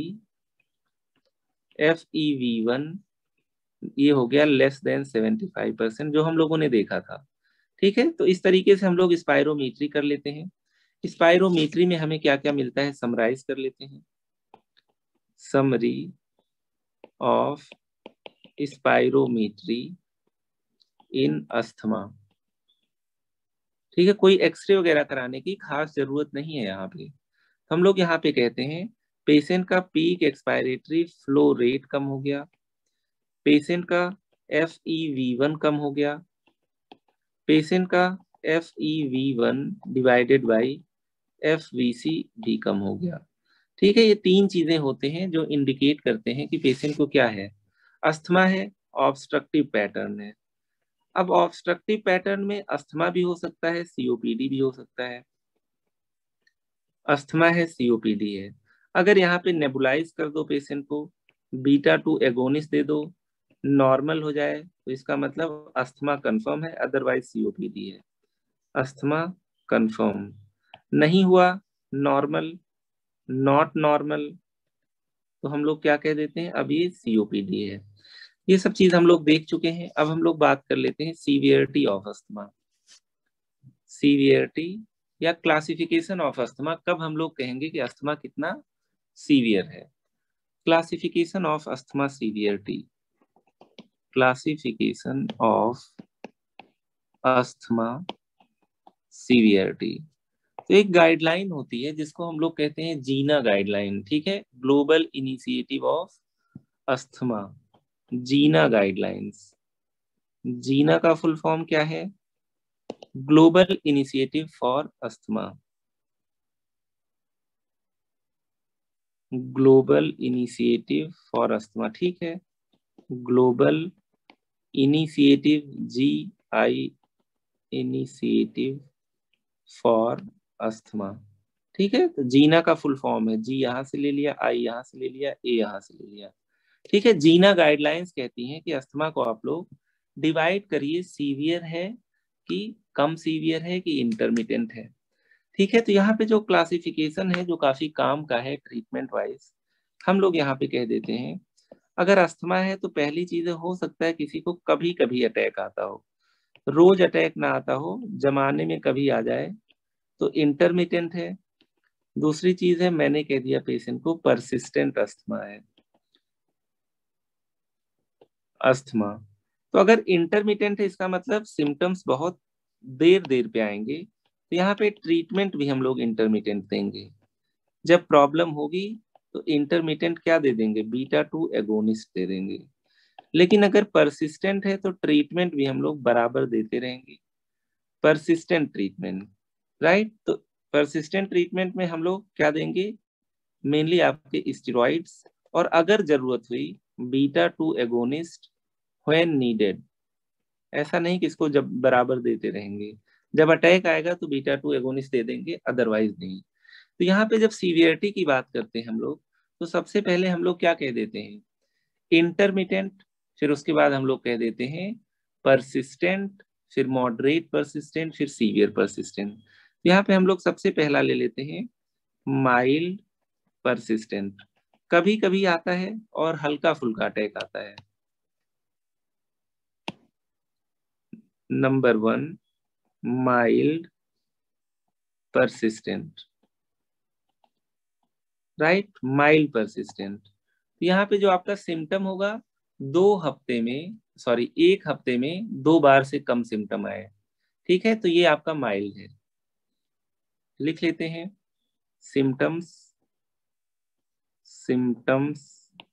F E V one ये हो गया less than seventy five percent जो हम लोगों ने देखा था। ठीक है, तो इस तरीके से हम लोग स्पायरोमीट्री कर लेते हैं। स्पायरोमीट्री में हमें क्या क्या मिलता है समराइज कर लेते हैं। Summary of spirometry in asthma. ठीक है, कोई एक्सरे वगैरह कराने की खास जरूरत नहीं है यहाँ पे। हम लोग यहाँ पे कहते हैं पेशेंट का पीक एक्सपायरेटरी फ्लो रेट कम हो गया, पेशेंट का एफ ई वी वन कम हो गया, पेशेंट का F E V one divided by F V C भी कम हो गया। ठीक है, ये तीन चीजें होते हैं जो इंडिकेट करते हैं कि पेशेंट को क्या है, अस्थमा है, ऑब्स्ट्रक्टिव पैटर्न है। अब ऑब्स्ट्रक्टिव पैटर्न में अस्थमा भी हो सकता है, सी ओ पी डी भी हो सकता है। अस्थमा है, सी ओ पी डी है, अगर यहाँ पे नेबुलाइज कर दो पेशेंट को, बीटा टू एगोनिस्ट दे दो, नॉर्मल हो जाए तो इसका मतलब अस्थमा कंफर्म है, otherwise C O P D है। अस्थमा कंफर्म नहीं हुआ, नॉर्मल, नॉट नॉर्मल, तो हम लोग क्या कह देते हैं, अब ये सी ओ पी डी है। ये सब चीज हम लोग देख चुके हैं। अब हम लोग बात कर लेते हैं सीवियरिटी ऑफ अस्थमा। सीवियरिटी या क्लासिफिकेशन ऑफ अस्थमा, कब हम लोग कहेंगे कि अस्थमा कितना सीवियर है। Classification of asthma severity, classification of asthma severity. तो एक गाइडलाइन होती है जिसको हम लोग कहते हैं जीना गाइडलाइन, ठीक है, global initiative of asthma, GINA guidelines. GINA का फुल फॉर्म क्या है? Global initiative for asthma, global initiative for asthma, ठीक है, global initiative, G I initiative for asthma, ठीक है। तो जीना का फुल फॉर्म है, जी यहाँ से ले लिया, आई यहाँ से ले लिया, ए यहाँ से ले लिया, ठीक है। जीना गाइडलाइंस कहती हैं कि अस्थमा को आप लोग डिवाइड करिए, सीवियर है कि कम सीवियर है कि इंटरमीडिएट है, ठीक है। तो यहाँ पे जो क्लासिफिकेशन है जो काफी काम का है ट्रीटमेंट वाइज, हम लोग यहाँ पे कह देते हैं अगर अस्थमा है तो पहली चीज हो सकता है किसी को कभी कभी अटैक आता हो, रोज अटैक ना आता हो, जमाने में कभी आ जाए तो इंटरमिटेंट है। दूसरी चीज है, मैंने कह दिया पेशेंट को परसिस्टेंट अस्थमा है, अस्थमा। तो अगर इंटरमिटेंट है इसका मतलब सिम्टम्स बहुत देर देर पे आएंगे, तो यहाँ पे ट्रीटमेंट भी हम लोग इंटरमिटेंट देंगे। जब प्रॉब्लम होगी तो इंटरमिटेंट क्या दे देंगे? बीटा टू एगोनिस्ट दे देंगे। लेकिन अगर परसिस्टेंट है तो ट्रीटमेंट भी हम लोग बराबर देते रहेंगे, परसिस्टेंट ट्रीटमेंट, राइट। तो परसिस्टेंट ट्रीटमेंट में हम लोग क्या देंगे? मेनली आपके स्टेरॉइड्स, और अगर जरूरत हुई beta two agonist when needed. ऐसा नहीं कि इसको जब बराबर देते रहेंगे, जब अटैक आएगा तो बीटा टू एगोनिस्ट दे देंगे, अदरवाइज नहीं। तो यहाँ पे जब सीवियरिटी की बात करते हैं हम लोग, तो सबसे पहले हम लोग क्या कह देते हैं? इंटरमिटेंट, फिर उसके बाद हम लोग कह देते हैं परसिस्टेंट, फिर मॉडरेट परसिस्टेंट, फिर सीवियर परसिस्टेंट। यहाँ पे हम लोग सबसे पहला ले लेते हैं माइल्ड परसिस्टेंट। कभी कभी आता है और हल्का फुल्का अटैक आता है। Number one, mild persistent, right, mild persistent. यहाँ पे जो आपका सिम्टम होगा, दो हफ्ते में, सॉरी एक हफ्ते में दो बार से कम सिम्टम आए, ठीक है, तो ये आपका माइल्ड है। लिख लेते हैं सिम्टम्स, सिम्टम्स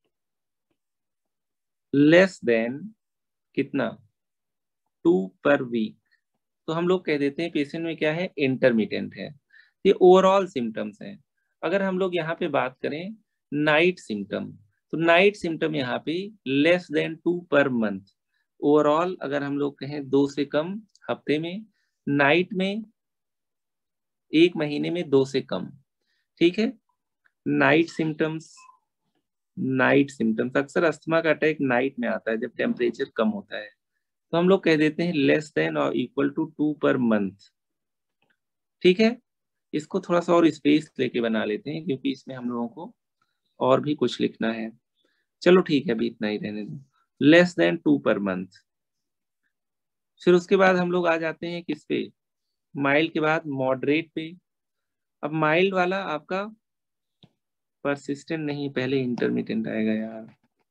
लेस देन कितना? टू पर वीक, तो हम लोग कह देते हैं पेशेंट में क्या है? इंटरमिटेंट है। ये ओवरऑल सिम्टम्स हैं। अगर हम लोग यहाँ पे बात करें नाइट सिम्टम, तो नाइट सिम्टम यहाँ पे less than two per month. Overall अगर हम लोग कहें दो से कम हफ्ते में, नाइट में एक महीने में दो से कम, ठीक है। नाइट सिम्टम्स, नाइट सिम्टम्स अक्सर अस्थमा का अटैक नाइट में आता है जब टेम्परेचर कम होता है, तो हम लोग कह देते हैं लेस देन और equal to two per month, ठीक है। इसको थोड़ा सा और स्पेस लेके बना लेते हैं क्योंकि इसमें हम लोगों को और भी कुछ लिखना है। चलो ठीक है, अभी इतना ही रहने दो, less than two per month. फिर उसके बाद हम लोग आ जाते हैं किस पे? माइल्ड के बाद मॉडरेट पे। अब माइल्ड वाला आपका परसिस्टेंट नहीं, पहले इंटरमिटेंट आएगा यार,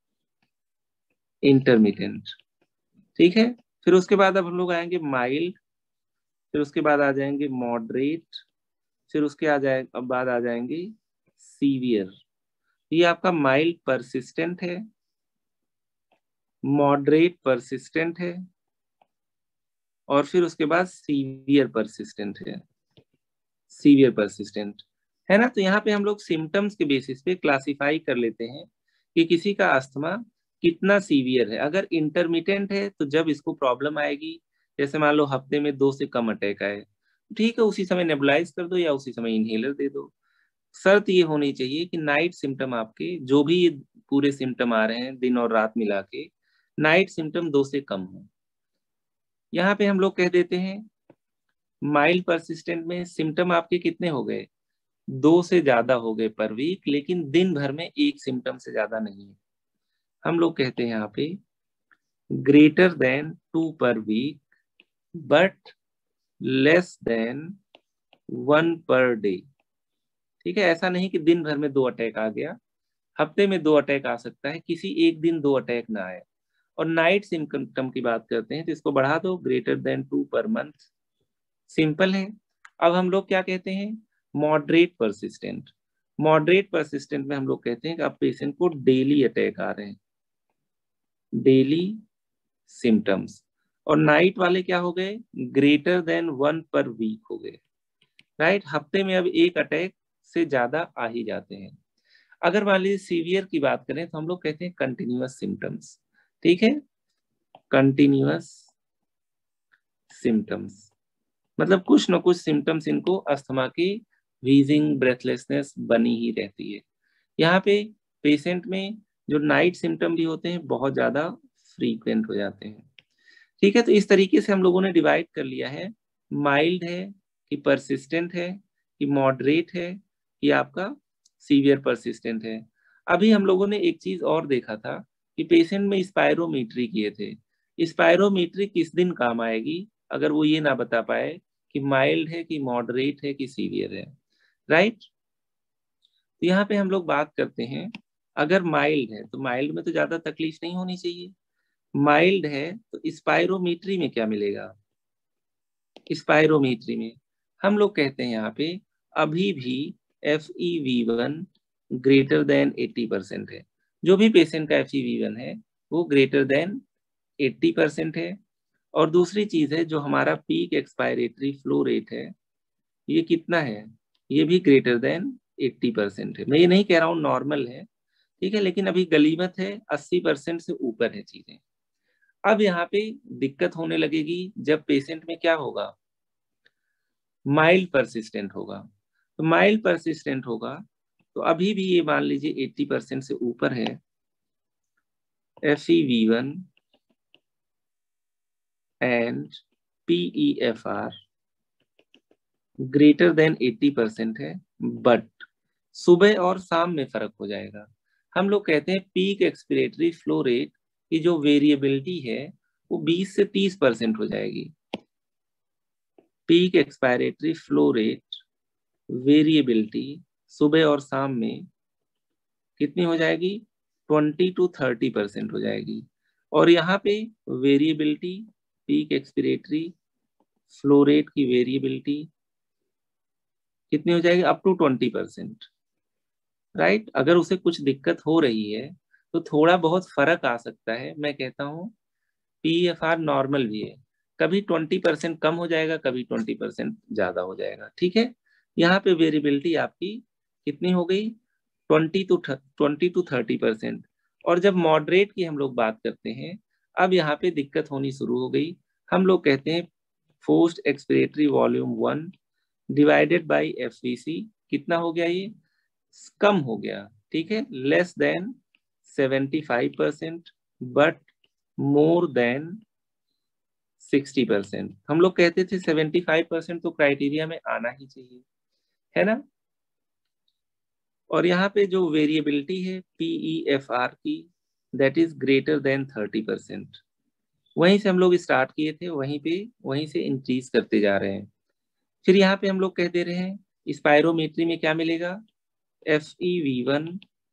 इंटरमिटेंट, ठीक है। फिर उसके बाद अब हम लोग आएंगे माइल्ड, फिर उसके बाद आ जाएंगे मॉडरेट, फिर उसके आ जाए अब बाद आ जाएंगे सीवियर। ये आपका माइल्ड परसिस्टेंट है, मॉडरेट परसिस्टेंट है, और फिर उसके बाद सीवियर परसिस्टेंट है, सीवियर परसिस्टेंट है ना। तो यहाँ पे हम लोग सिम्टम्स के बेसिस पे क्लासिफाई कर लेते हैं कि किसी का अस्थमा कितना सीवियर है। अगर इंटरमिटेंट है तो जब इसको प्रॉब्लम आएगी, जैसे मान लो हफ्ते में दो से कम अटैक आए, ठीक है, उसी समय नेबुलाइज कर दो या उसी समय इनहेलर दे दो। शर्त ये होनी चाहिए कि नाइट सिम्टम आपके जो भी ये पूरे सिम्टम आ रहे हैं दिन और रात मिला के, नाइट सिम्टम दो से कम हो। यहाँ पे हम लोग कह देते हैं माइल्ड परसिस्टेंट में सिम्टम आपके कितने हो गए? दो से ज्यादा हो गए पर वीक, लेकिन दिन भर में एक सिम्टम से ज्यादा नहीं है। हम लोग कहते हैं यहाँ पे greater than two per week but less than one per day. ठीक है, ऐसा नहीं कि दिन भर में दो अटैक आ गया, हफ्ते में दो अटैक आ सकता है, किसी एक दिन दो अटैक ना आए। और नाइट सिम्टम की बात करते हैं तो इसको बढ़ा दो, greater than two per month. Simple है। अब हम लोग क्या कहते हैं, मॉडरेट परसिस्टेंट। मॉडरेट परसिस्टेंट में हम लोग कहते हैं कि अब पेशेंट को डेली अटैक आ रहे हैं, डेली सिम्टम्स। और नाइट वाले क्या हो गए, greater than one per week हो गए। राइट, हफ्ते में अब एक अटैक से ज्यादा आ ही जाते हैं। अगर मान लीजिए सीवियर की बात करें तो हम लोग कहते हैं कंटिन्यूअस सिम्टम्स। ठीक है, कंटिन्यूअस सिम्टम्स मतलब कुछ न कुछ सिम्टम्स इनको अस्थमा की, वीजिंग, ब्रेथलेसनेस बनी ही रहती है। यहाँ पे पेशेंट में जो नाइट सिम्टम भी होते हैं बहुत ज्यादा फ्रीक्वेंट हो जाते हैं। ठीक है, तो इस तरीके से हम लोगों ने डिवाइड कर लिया है, माइल्ड है कि परसिस्टेंट है कि मॉडरेट है कि आपका सीवियर परसिस्टेंट है। अभी हम लोगों ने एक चीज और देखा था कि पेशेंट में स्पायरोमीट्री किए थे। स्पायरोमीट्री किस दिन काम आएगी अगर वो ये ना बता पाए कि माइल्ड है कि मॉडरेट है कि सीवियर है। राइट, तो यहाँ पे हम लोग बात करते हैं, अगर माइल्ड है तो माइल्ड में तो ज्यादा तकलीफ नहीं होनी चाहिए। माइल्ड है तो स्पायरोमीट्री में क्या मिलेगा, स्पायरोमीट्री में हम लोग कहते हैं यहाँ पे अभी भी F E V one greater than eighty percent है। जो भी पेशेंट का एफ ई वी वन है वो ग्रेटर देन एट्टी परसेंट है। और दूसरी चीज है, जो हमारा पीक एक्सपायरेटरी फ्लो रेट है ये कितना है, ये भी ग्रेटर देन एट्टी परसेंट है। मैं ये नहीं कह रहा हूँ नॉर्मल है, ठीक है, लेकिन अभी गलीमत है, अस्सी परसेंट से ऊपर है चीजें। अब यहाँ पे दिक्कत होने लगेगी जब पेशेंट में क्या होगा, माइल्ड परसिस्टेंट होगा। तो माइल्ड परसिस्टेंट होगा तो अभी भी ये मान लीजिए एट्टी परसेंट से ऊपर है, F E V one and P E F R greater than eighty percent है, बट सुबह और शाम में फर्क हो जाएगा। हम लोग कहते हैं पीक एक्सपिरेटरी फ्लो रेट की जो वेरिएबिलिटी है वो बीस से तीस परसेंट हो जाएगी। Peak expiratory flow rate variability सुबह और शाम में कितनी हो जाएगी, ट्वेंटी टू थर्टी परसेंट हो जाएगी। और यहाँ पे variability, peak expiratory flow rate की वेरिएबिलिटी कितनी हो जाएगी, up to twenty percent. Right, अगर उसे कुछ दिक्कत हो रही है तो थोड़ा बहुत फर्क आ सकता है। मैं कहता हूँ पी एफ आर नॉर्मल भी है, कभी ट्वेंटी परसेंट कम हो जाएगा, कभी ट्वेंटी परसेंट ज्यादा हो जाएगा। ठीक है, यहाँ पे वेरिएबिलिटी आपकी कितनी हो गई, twenty to twenty to thirty percent. और जब मॉडरेट की हम लोग बात करते हैं, अब यहाँ पे दिक्कत होनी शुरू हो गई। हम लोग कहते हैं forced expiratory volume one divided by F V C कितना हो गया, ये कम हो गया। ठीक है, less than seventy five percent but more than sixty percent. हम लोग कहते थे सेवेंटी फाइव परसेंट तो क्राइटेरिया में आना ही चाहिए, है ना। और यहाँ पे जो वेरिएबिलिटी है पीई एफ आर की, that is greater than thirty percent. वहीं से हम लोग स्टार्ट किए थे, वहीं पे वहीं से इंक्रीज करते जा रहे हैं। फिर यहाँ पे हम लोग कह दे रहे हैं स्पायरोमेट्री में क्या मिलेगा, F E V one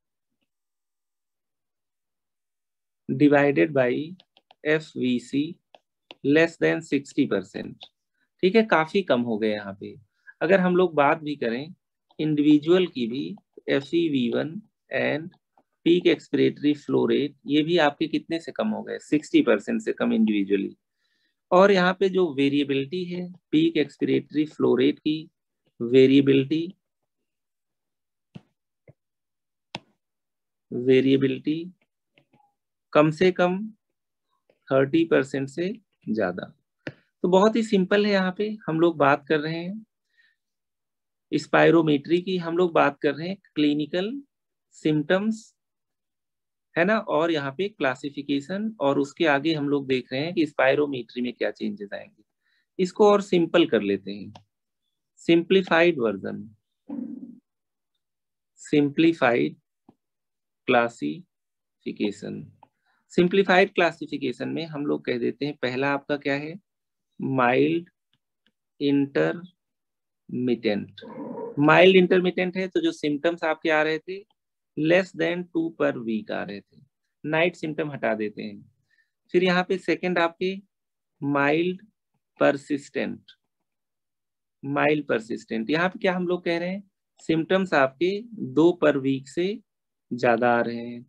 divided by F V C less than sixty percent. ठीक है, काफी कम हो गए यहाँ पे। अगर हम लोग बात भी करें इंडिविजुअल की भी, F E V one and peak expiratory flow rate ये भी आपके कितने से कम हो गए, सिक्सटी परसेंट से कम इंडिविजुअली। और यहाँ पे जो वेरिएबिलिटी है पीक एक्सपिरेटरी फ्लो रेट की वेरिएबिलिटी वेरिएबिलिटी कम से कम थर्टी परसेंट से ज्यादा। तो बहुत ही सिंपल है, यहाँ पे हम लोग बात कर रहे हैं स्पायरोमेट्री की, हम लोग बात कर रहे हैं क्लिनिकल सिम्टम्स, है ना। और यहाँ पे क्लासिफिकेशन, और उसके आगे हम लोग देख रहे हैं कि स्पायरोमेट्री में क्या चेंजेस आएंगे। इसको और सिंपल कर लेते हैं, simplified version, simplified classification. Simplified classification में हम लोग कह देते हैं पहला आपका क्या है, माइल्ड इंटरमिटेंट। माइल्ड इंटरमिटेंट है तो जो सिम्टम्स आपके आ रहे थे less than two per week आ रहे थे, नाइट सिम्टम हटा देते हैं। फिर यहाँ पे सेकंड आपके माइल्ड परसिस्टेंट। माइल्ड परसिस्टेंट यहाँ पे क्या हम लोग कह रहे हैं, सिम्टम्स आपके दो पर वीक से ज्यादा आ रहे हैं।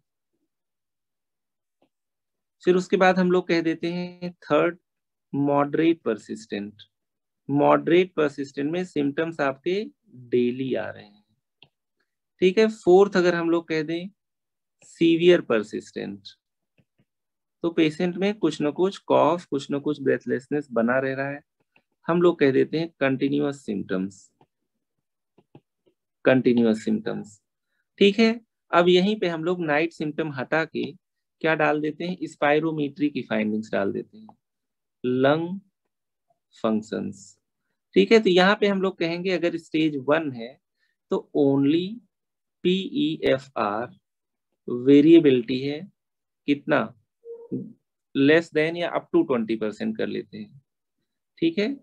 फिर उसके बाद हम लोग कह देते हैं third moderate persistent. Moderate persistent में सिम्टम्स आपके डेली आ रहे हैं। ठीक है, फोर्थ अगर हम लोग कह दें सीवियर परसिस्टेंट, तो पेशेंट में कुछ न कुछ कॉफ, कुछ न कुछ ब्रेथलेसनेस बना रह रहा है, हम लोग कह देते हैं कंटिन्यूअस सिम्टम्स। Continuous symptoms. ठीक है, अब यहीं पे हम लोग नाइट सिम्टम हटा के क्या डाल देते हैं, स्पायरोमीट्री की फाइंडिंग्स डाल देते हैं, लंग फंक्शंस। ठीक है, तो यहाँ पे हम लोग कहेंगे अगर स्टेज वन है तो ओनली पीईएफआर वेरिएबिलिटी है कितना, लेस देन या अप टू ट्वेंटी परसेंट कर लेते हैं। ठीक है,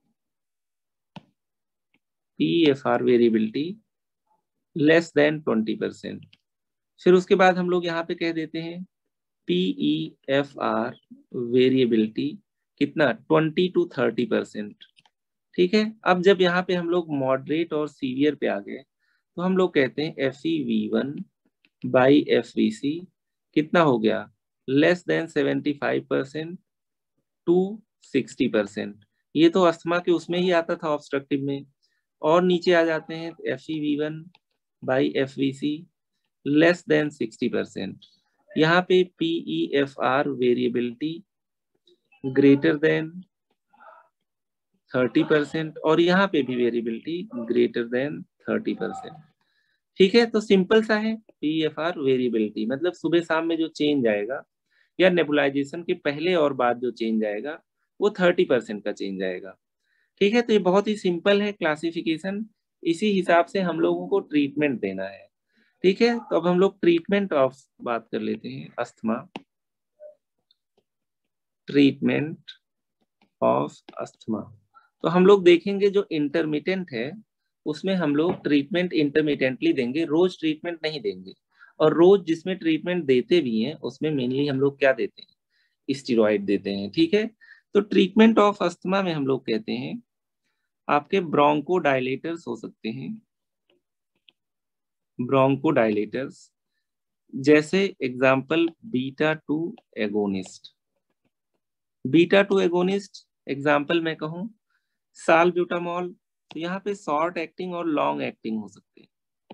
PEFR variability less than twenty percent. फिर उसके बाद हम लोग यहाँ पे कह देते हैं पीईएफआर वेरिएबिलिटी कितना, ट्वेंटी टू थर्टी परसेंट। ठीक है, अब जब यहाँ पे हम लोग मॉडरेट और सीवियर पे आ गए तो हम लोग कहते हैं F E V one by F V C कितना हो गया, less than seventy five percent to sixty percent. ये तो अस्थमा के उसमें ही आता था ऑब्स्ट्रक्टिव में। और नीचे आ जाते हैं F E V one by F V C less than sixty percent. यहाँ पे PEFR variability greater than thirty percent और यहाँ पे भी variability greater than thirty percent. ठीक है, तो सिंपल सा है, पीईएफआर वेरिएबिलिटी मतलब सुबह शाम में जो चेंज आएगा या नेबुलाइजेशन के पहले और बाद जो चेंज आएगा वो थर्टी परसेंट का चेंज आएगा। ठीक है, तो ये बहुत ही सिंपल है क्लासिफिकेशन, इसी हिसाब से हम लोगों को ट्रीटमेंट देना है। ठीक है, तो अब हम लोग ट्रीटमेंट ऑफ बात कर लेते हैं, अस्थमा, ट्रीटमेंट ऑफ अस्थमा। तो हम लोग देखेंगे जो इंटरमिटेंट है उसमें हम लोग ट्रीटमेंट इंटरमिटेंटली देंगे, रोज ट्रीटमेंट नहीं देंगे। और रोज जिसमें ट्रीटमेंट देते भी हैं उसमें मेनली हम लोग क्या देते हैं, स्टेरॉइड देते हैं। ठीक है, तो ट्रीटमेंट ऑफ अस्थमा में हम लोग कहते हैं आपके ब्रोंकोडायलेटर्स हो सकते हैं, ब्रोंकोडायलेटर्स जैसे example beta two agonist. Beta two agonist example मैं कहूं सालब्यूटामॉल, तो यहाँ पे शॉर्ट एक्टिंग और लॉन्ग एक्टिंग हो सकते हैं।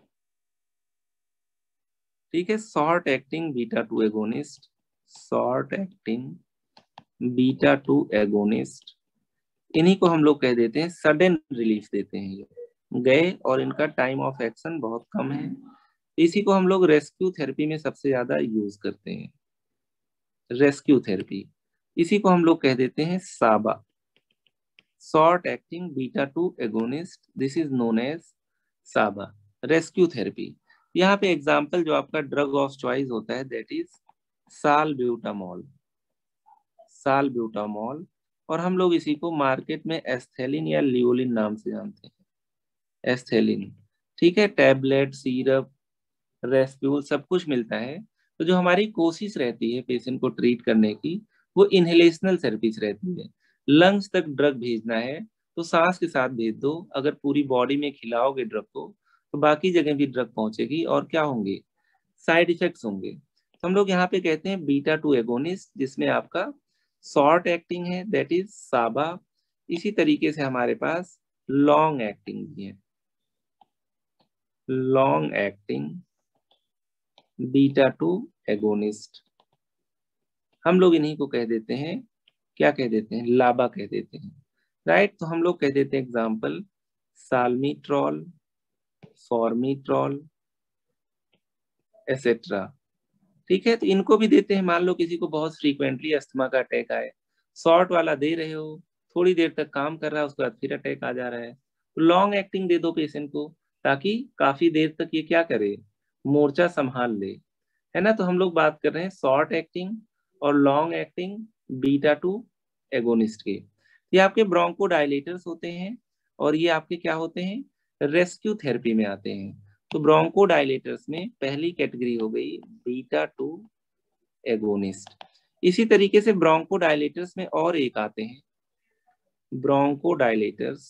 ठीक है, short acting beta two agonist, short acting beta two agonist, इन्हीं को हम लोग कह देते हैं सडन रिलीफ देते हैं, ये गए और इनका टाइम ऑफ एक्शन बहुत कम है, इसी को हम लोग रेस्क्यू थेरेपी में सबसे ज्यादा यूज करते हैं, रेस्क्यू थेरेपी। इसी को हम लोग कह देते हैं SABA, short acting beta two agonist, this is known as SABA, rescue therapy. यहाँ पे एग्जाम्पल जो आपका ड्रग ऑफ चॉइस होता है दैट इज सालब्यूटामॉल, सालब्यूटामॉल। और हम लोग इसी को मार्केट में एस्थेलिन या लियोलिन नाम से जानते हैं, एस्थेलिन। ठीक है, टैबलेट, सीरप, रेस्प्यूल सब कुछ मिलता है। तो जो हमारी कोशिश रहती है पेशेंट को ट्रीट करने की वो इनहेलेशनल थेरेपीज रहती है, लंग्स तक ड्रग भेजना है तो सांस के साथ भेज दो, अगर पूरी बॉडी में खिलाओगे ड्रग को तो बाकी जगह भी ड्रग पहुंचेगी और क्या होंगे, साइड इफेक्ट्स होंगे। तो हम लोग यहाँ पे कहते हैं बीटा टू एगोनिस्ट जिसमें आपका शॉर्ट एक्टिंग है दैट इज साबा। इसी तरीके से हमारे पास लॉन्ग एक्टिंग भी है, long acting beta two agonist, हम लोग इन्हीं को कह देते हैं, क्या कह देते हैं, लाबा कह देते हैं। राइट, तो हम लोग कह देते हैं एग्जाम्पल साल्मीट्रॉल, फॉर्मीट्रॉल एसेट्रा। ठीक है, तो इनको भी देते हैं। मान लो किसी को बहुत फ्रीक्वेंटली अस्थमा का अटैक आए, शॉर्ट वाला दे रहे हो, थोड़ी देर तक काम कर रहा है उसके बाद फिर अटैक आ जा रहा है, तो लॉन्ग एक्टिंग दे दो पेशेंट को ताकि काफी देर तक ये क्या करे, मोर्चा संभाल ले, है ना। तो हम लोग बात कर रहे हैं शॉर्ट एक्टिंग और long acting beta two agonist के। ये आपके ब्रोंकोडायलेटर्स होते हैं और ये आपके क्या होते हैं, रेस्क्यू थेरेपी में आते हैं। तो ब्रोंकोडायलेटर्स में पहली कैटेगरी हो गई बीटा टू एगोनिस्ट। इसी तरीके से ब्रोंकोडायलेटर्स में और एक आते हैं, bronchodilators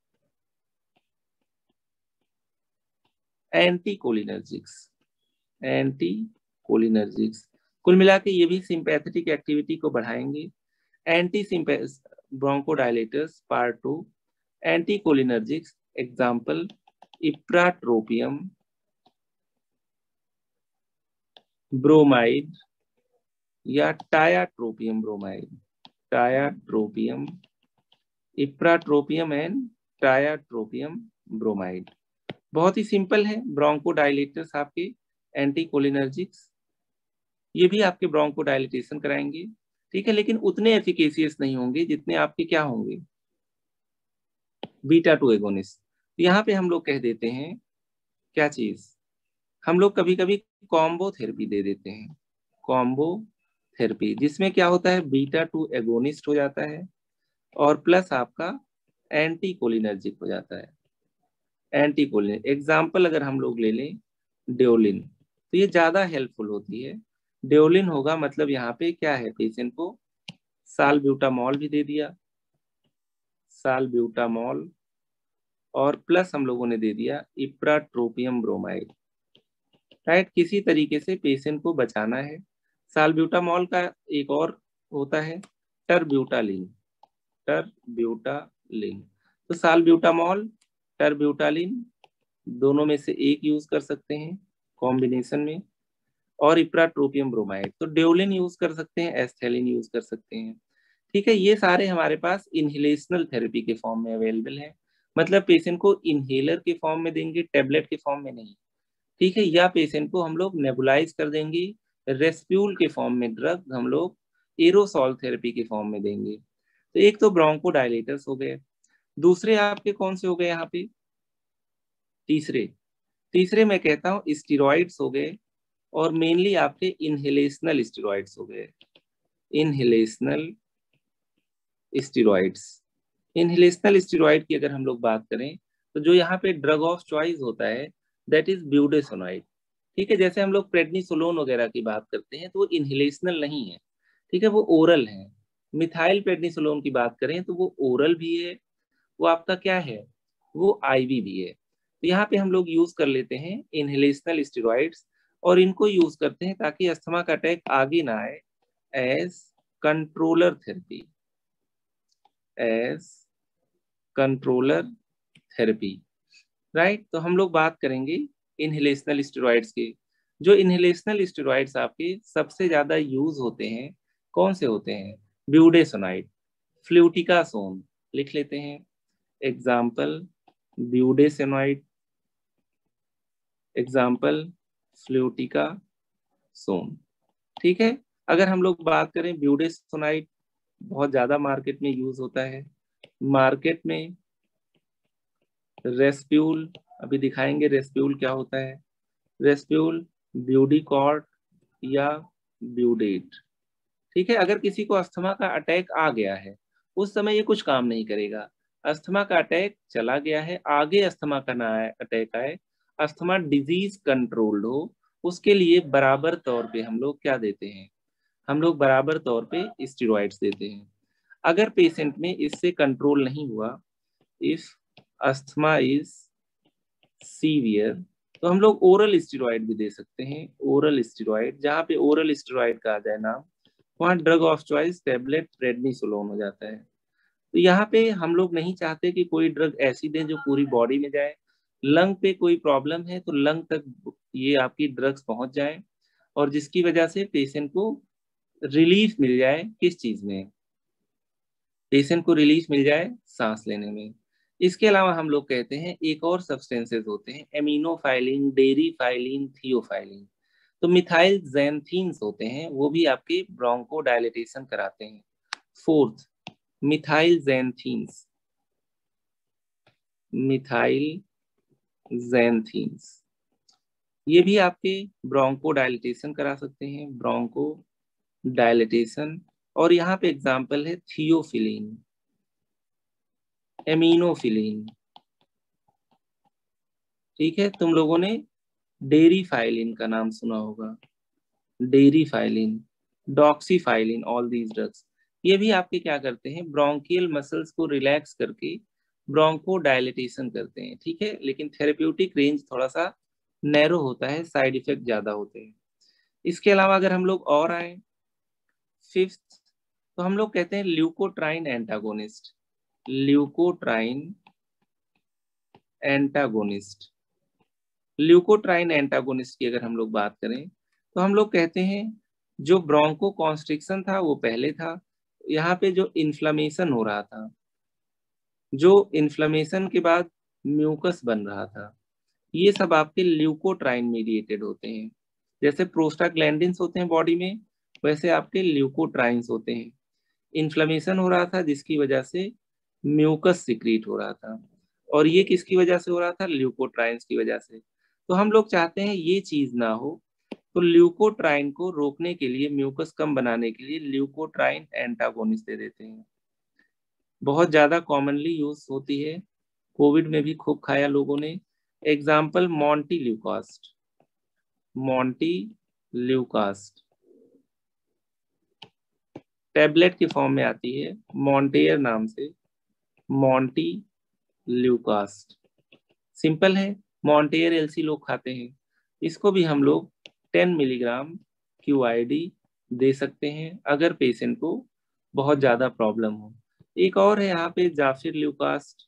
anti cholinergics. Anti cholinergics कुल मिला के ये भी सिंपैथेटिक एक्टिविटी को बढ़ाएंगे। Anti bronchodilators part two, anti cholinergics example ipratropium, bromide या tiotropium bromide. Tiotropium, ipratropium and tiotropium bromide. बहुत ही सिंपल है। ब्रोंकोडायलेटर्स आपके एंटी कोलिनर्जिक्स, ये भी आपके ब्रोंकोडायलिटेशन कराएंगे, ठीक है, लेकिन उतने एफिकेशियस नहीं होंगे जितने आपके क्या होंगे, बीटा टू एगोनिस्ट। यहाँ पे हम लोग कह देते हैं क्या चीज, हम लोग कभी कभी कॉम्बो थेरेपी दे देते हैं। कॉम्बो थेरेपी जिसमें क्या होता है, बीटा टू एगोनिस्ट हो जाता है और प्लस आपका एंटी कोलिनर्जिक हो जाता है। एंटी कोलिन एग्जाम्पल अगर हम लोग ले लें डेओलिन, तो ये ज्यादा हेल्पफुल होती है। डेओलिन होगा मतलब यहाँ पे क्या है, पेशेंट को सालब्यूटामॉल भी दे दिया, सालब्यूटामॉल, और प्लस हम लोगों ने दे दिया इप्राट्रोपियम ब्रोमाइड, राइट। किसी तरीके से पेशेंट को बचाना है। सालब्यूटामॉल का एक और होता है टरब्यूटालिन, टरब्यूटालिन। तो सालब्यूटामॉल, टरब्यूटालिन दोनों में से एक यूज कर सकते हैं कॉम्बिनेशन में, और इप्राट्रोपियम ब्रोमाइड। तो डेओलिन यूज कर सकते हैं, एस्थेलिन यूज कर सकते हैं, ठीक है। ये सारे हमारे पास इनहेलेशनल थेरेपी के फॉर्म में अवेलेबल है, मतलब पेशेंट को इनहेलर के फॉर्म में देंगे, टेबलेट के फॉर्म में नहीं, ठीक है। या पेशेंट को हम लोग नेबुलाइज कर देंगे, रेस्प्यूल के फॉर्म में ड्रग हम लोग एरोसॉल थेरेपी के फॉर्म में देंगे। तो एक तो ब्रोंकोडायलेटर्स हो गए, दूसरे आपके कौन से हो गए यहाँ पे, तीसरे तीसरे मैं कहता हूँ स्टीरॉइड्स हो गए, और मेनली आपके इनहेलेशनल स्टीरॉइड्स हो गए। इनहेलेशनल स्टीरॉइड्स, इनहेलेशनल स्टीरॉइड की अगर हम लोग बात करें तो जो यहाँ पे ड्रग ऑफ चॉइस होता है दैट इज ब्यूडेसोनाइड, ठीक है। जैसे हम लोग प्रेडनिसोलोन वगैरह की बात करते हैं तो वो इनहेलेशनल नहीं है, ठीक है, वो ओरल है। मिथाइल प्रेडनिसोलोन की बात करें तो वो ओरल भी है, वो आपका क्या है, वो आईवी भी है। तो यहाँ पे हम लोग यूज कर लेते हैं इनहेलेशनल स्टेरॉइड्स, और इनको यूज करते हैं ताकि अस्थमा का अटैक आगे ना आए, as controller therapy, as controller therapy, right. तो हम लोग बात करेंगे इनहेलेशनल स्टेरॉइड्स के। जो इनहेलेशनल स्टेरॉइड्स आपके सबसे ज्यादा यूज होते हैं, कौन से होते हैं, ब्यूडेसोनाइड, फ्लूटिकासोन, लिख लेते हैं एग्जाम्पल ब्यूडेसोनाइड, एग्जाम्पल फ्लूटिकासोन, ठीक है। अगर हम लोग बात करें ब्यूडेसोनाइड बहुत ज्यादा मार्केट में यूज होता है, मार्केट में रेस्प्यूल, अभी दिखाएंगे रेस्प्यूल क्या होता है, रेस्प्यूल, ब्यूडिकॉर्ड या ब्यूडेट, ठीक है। अगर किसी को अस्थमा का अटैक आ गया है, उस समय ये कुछ काम नहीं करेगा, अस्थमा का अटैक चला गया है, आगे अस्थमा का ना आए, अटैक आए, अस्थमा डिजीज कंट्रोल्ड हो, उसके लिए बराबर तौर पे हम लोग क्या देते हैं, हम लोग बराबर तौर पे स्टेरॉइड्स देते हैं। अगर पेशेंट में इससे कंट्रोल नहीं हुआ, इफ अस्थमा इज सीवियर, तो हम लोग ओरल स्टेरॉइड भी दे सकते हैं, ओरल स्टेरॉइड, जहाँ पे ओरल स्टेरॉइड का आ जाए नाम, वहाँ drug of choice tablet prednisolone हो जाता है। तो यहाँ पे हम लोग नहीं चाहते कि कोई ड्रग ऐसी दें जो पूरी बॉडी में जाए, लंग पे कोई प्रॉब्लम है तो लंग तक ये आपकी ड्रग्स पहुंच जाए, और जिसकी वजह से पेशेंट को रिलीफ मिल जाए, किस चीज में, पेशेंट को रिलीफ मिल जाए सांस लेने में। इसके अलावा हम लोग कहते हैं एक और सब्सटेंसेस होते हैं एमिनोफाइलिन, डेरीफाइलिन, थियोफाइलिन। तो मिथाइल ज़ैंथीन्स होते हैं, वो भी आपके ब्रोंको डायलिटेशन कराते हैं। Fourth, methyl xanthines, methyl xanthines, ये भी आपके ब्रोंको डायलिटेशन करा सकते हैं, ब्रोंको डायलिटेशन, और यहाँ पे एग्जाम्पल है थियोफिलिन, एमिनोफिलिन। ठीक है, तुम लोगों ने डेरिफाइलिन का नाम सुना होगा, Deriphyllin, doxyphylline, all these drugs, ये भी आपके क्या करते हैं, ब्रोंकियल मसल्स को रिलैक्स करके ब्रोंको डायलिटेशन करते हैं। ठीक है, लेकिन थेरेप्यूटिक रेंज थोड़ा सा नैरो होता है, साइड इफेक्ट ज्यादा होते हैं। इसके अलावा अगर हम लोग और आए फिफ्थ, तो हम लोग कहते हैं leukotriene antagonist, leukotriene antagonist. Leukotriene antagonist की अगर हम लोग बात करें तो हम लोग कहते हैं जो ब्रोंको कॉन्स्ट्रिक्शन था वो पहले था, यहाँ पे जो इन्फ्लेमेशन हो रहा था, जो इन्फ्लेमेशन के बाद म्यूकस बन रहा था, ये सब आपके ल्यूकोट्राइन मीडिएटेड होते हैं। जैसे प्रोस्टाग्लैंडिन्स होते हैं बॉडी में, वैसे आपके ल्यूकोट्राइन्स होते हैं। इन्फ्लेमेशन हो रहा था जिसकी वजह से म्यूकस सिक्रीट हो रहा था, और ये किसकी वजह से हो रहा था, ल्यूकोट्राइन्स की वजह से। तो हम लोग चाहते हैं ये चीज ना हो, तो ल्यूकोट्राइन को रोकने के लिए, म्यूकस कम बनाने के लिए ल्यूकोट्राइन एंटागोनिस्ट दे देते हैं। बहुत ज्यादा कॉमनली यूज होती है, कोविड में भी खूब खाया लोगों ने। Example montelukast, montelukast tablet के फॉर्म में आती है मॉन्टेयर नाम से, मॉन्टी ल्यूकास्ट। सिंपल है, मॉन्टेयर एलसी लोग खाते हैं, इसको भी हम लोग टेन मिलीग्राम क्यूआईडी दे सकते हैं अगर पेशेंट को बहुत ज्यादा प्रॉब्लम हो। एक और है यहाँ पे जाफिर ल्यूकास्ट,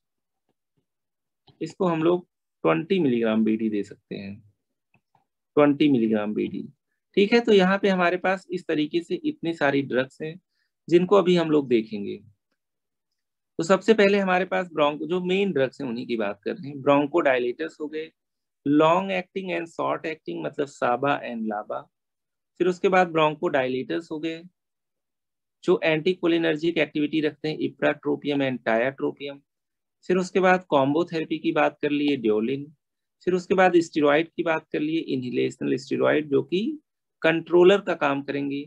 इसको हम लोग ट्वेंटी मिलीग्राम बीडी दे सकते हैं, ट्वेंटी मिलीग्राम बीडी। ठीक है, तो यहाँ पे हमारे पास इस तरीके से इतनी सारी ड्रग्स हैं जिनको अभी हम लोग देखेंगे। तो सबसे पहले हमारे पास ब्रोंको, जो मेन ड्रग्स हैं उन्हीं की बात कर रहे हैं। ब्रोंको डायलेटर्स हो गए, long acting and short acting मतलब साबा एंड लाबा। फिर उसके बाद ब्रोंको डायलेटर्स हो गए जो एंटीकोलिनर्जिक एक्टिविटी रखते हैं, इप्राट्रोपियम एंड टायाट्रोपियम। फिर उसके बाद कॉम्बो थेरेपी की बात कर लिए, ड्योलिन। फिर उसके बाद स्टेरॉइड की बात कर लिए, इनहेलेशनल स्टेरॉइड, जो कि कंट्रोलर का काम करेंगे।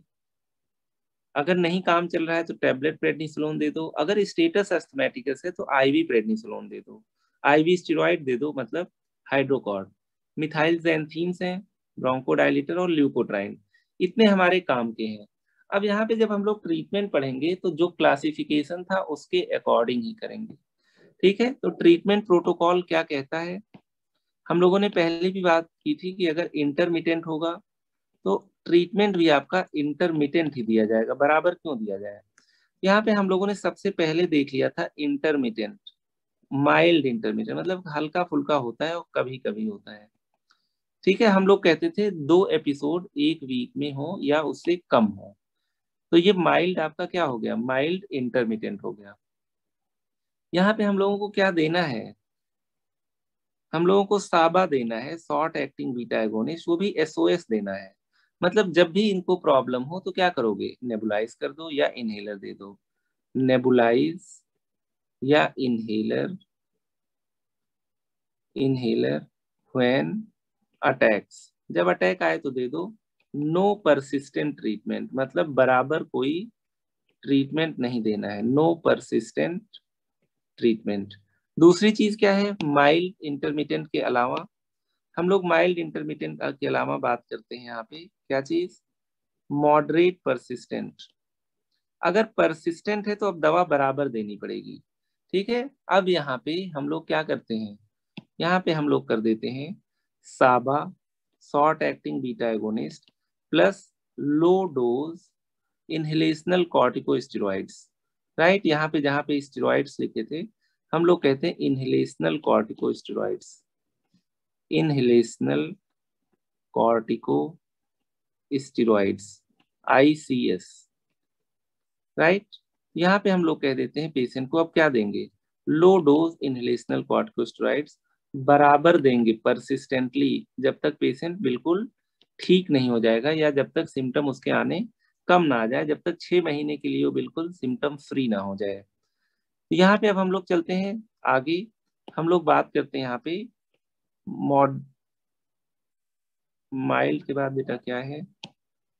अगर नहीं काम चल रहा है तो टैबलेट प्रेडनिसोलोन दे दो, अगर स्टेटस अस्थमैटिकस है तो आईवी प्रेडनिसोलोन दे दो, आईवी स्टेरॉइड दे दो, मतलब हाइड्रोकॉर्ड। मिथाइल ज़ैंथीन्स हैं, ब्रोंकोडायलेटर और ल्यूकोट्राइन, इतने हमारे काम के हैं। अब यहाँ पे जब हम लोग ट्रीटमेंट पढ़ेंगे तो जो क्लासिफिकेशन था उसके अकॉर्डिंग ही करेंगे। ठीक है, तो ट्रीटमेंट प्रोटोकॉल क्या कहता है, हम लोगों ने पहले भी बात की थी कि अगर इंटरमिटेंट होगा तो ट्रीटमेंट भी आपका इंटरमिटेंट ही दिया जाएगा, बराबर क्यों दिया जाए। यहाँ पे हम लोगों ने सबसे पहले देख लिया था इंटरमिटेंट, माइल्ड इंटरमिटेंट मतलब हल्का फुल्का होता है और कभी कभी होता है। ठीक है, हम लोग कहते थे दो एपिसोड एक वीक में हो या उससे कम हो, तो ये माइल्ड आपका क्या हो गया, माइल्ड इंटरमिटेंट हो गया। यहाँ पे हम लोगों को क्या देना है, हम लोगों को साबा देना है, शॉर्ट एक्टिंग बीटा एगोनिस्ट, वो भी एसओएस देना है। मतलब जब भी इनको प्रॉब्लम हो तो क्या करोगे, नेबुलाइज कर दो या इनहेलर दे दो, नेबुलाइज या इनहेलर, इनहेलर व्हेन अटैक्स, जब अटैक आए तो दे दो। नो परसिस्टेंट ट्रीटमेंट मतलब बराबर कोई ट्रीटमेंट नहीं देना है, नो परसिस्टेंट ट्रीटमेंट। दूसरी चीज क्या है, माइल्ड इंटरमिटेंट के अलावा हम लोग माइल्ड इंटरमिटेंट के अलावा बात करते हैं यहाँ पे क्या चीज, मॉडरेट परसिस्टेंट। अगर परसिस्टेंट है तो अब दवा बराबर देनी पड़ेगी। ठीक है, अब यहाँ पे हम लोग क्या करते हैं, यहाँ पे हम लोग कर देते हैं SABA, short acting beta agonist plus low dose inhalational corticosteroids. Right, यहाँ पे जहाँ पे स्टेरॉइड्स लिखे थे हम लोग कहते हैं inhalational corticosteroids, inhalational corticosteroids, ICS. Right, यहाँ पे हम लोग कह देते हैं पेशेंट को अब क्या देंगे, लो डोज इनहेलेशनल कॉर्टिकोस्टेरॉइड्स बराबर देंगे परसिस्टेंटली, जब तक पेशेंट बिल्कुल ठीक नहीं हो जाएगा या जब तक सिम्टम उसके आने कम ना आ जाए, जब तक छह महीने के लिए वो बिल्कुल सिम्टम फ्री ना हो जाए। तो यहाँ पे अब हम लोग चलते हैं आगे, हम लोग बात करते हैं यहाँ पे मॉड, माइल्ड के बाद बेटा क्या है,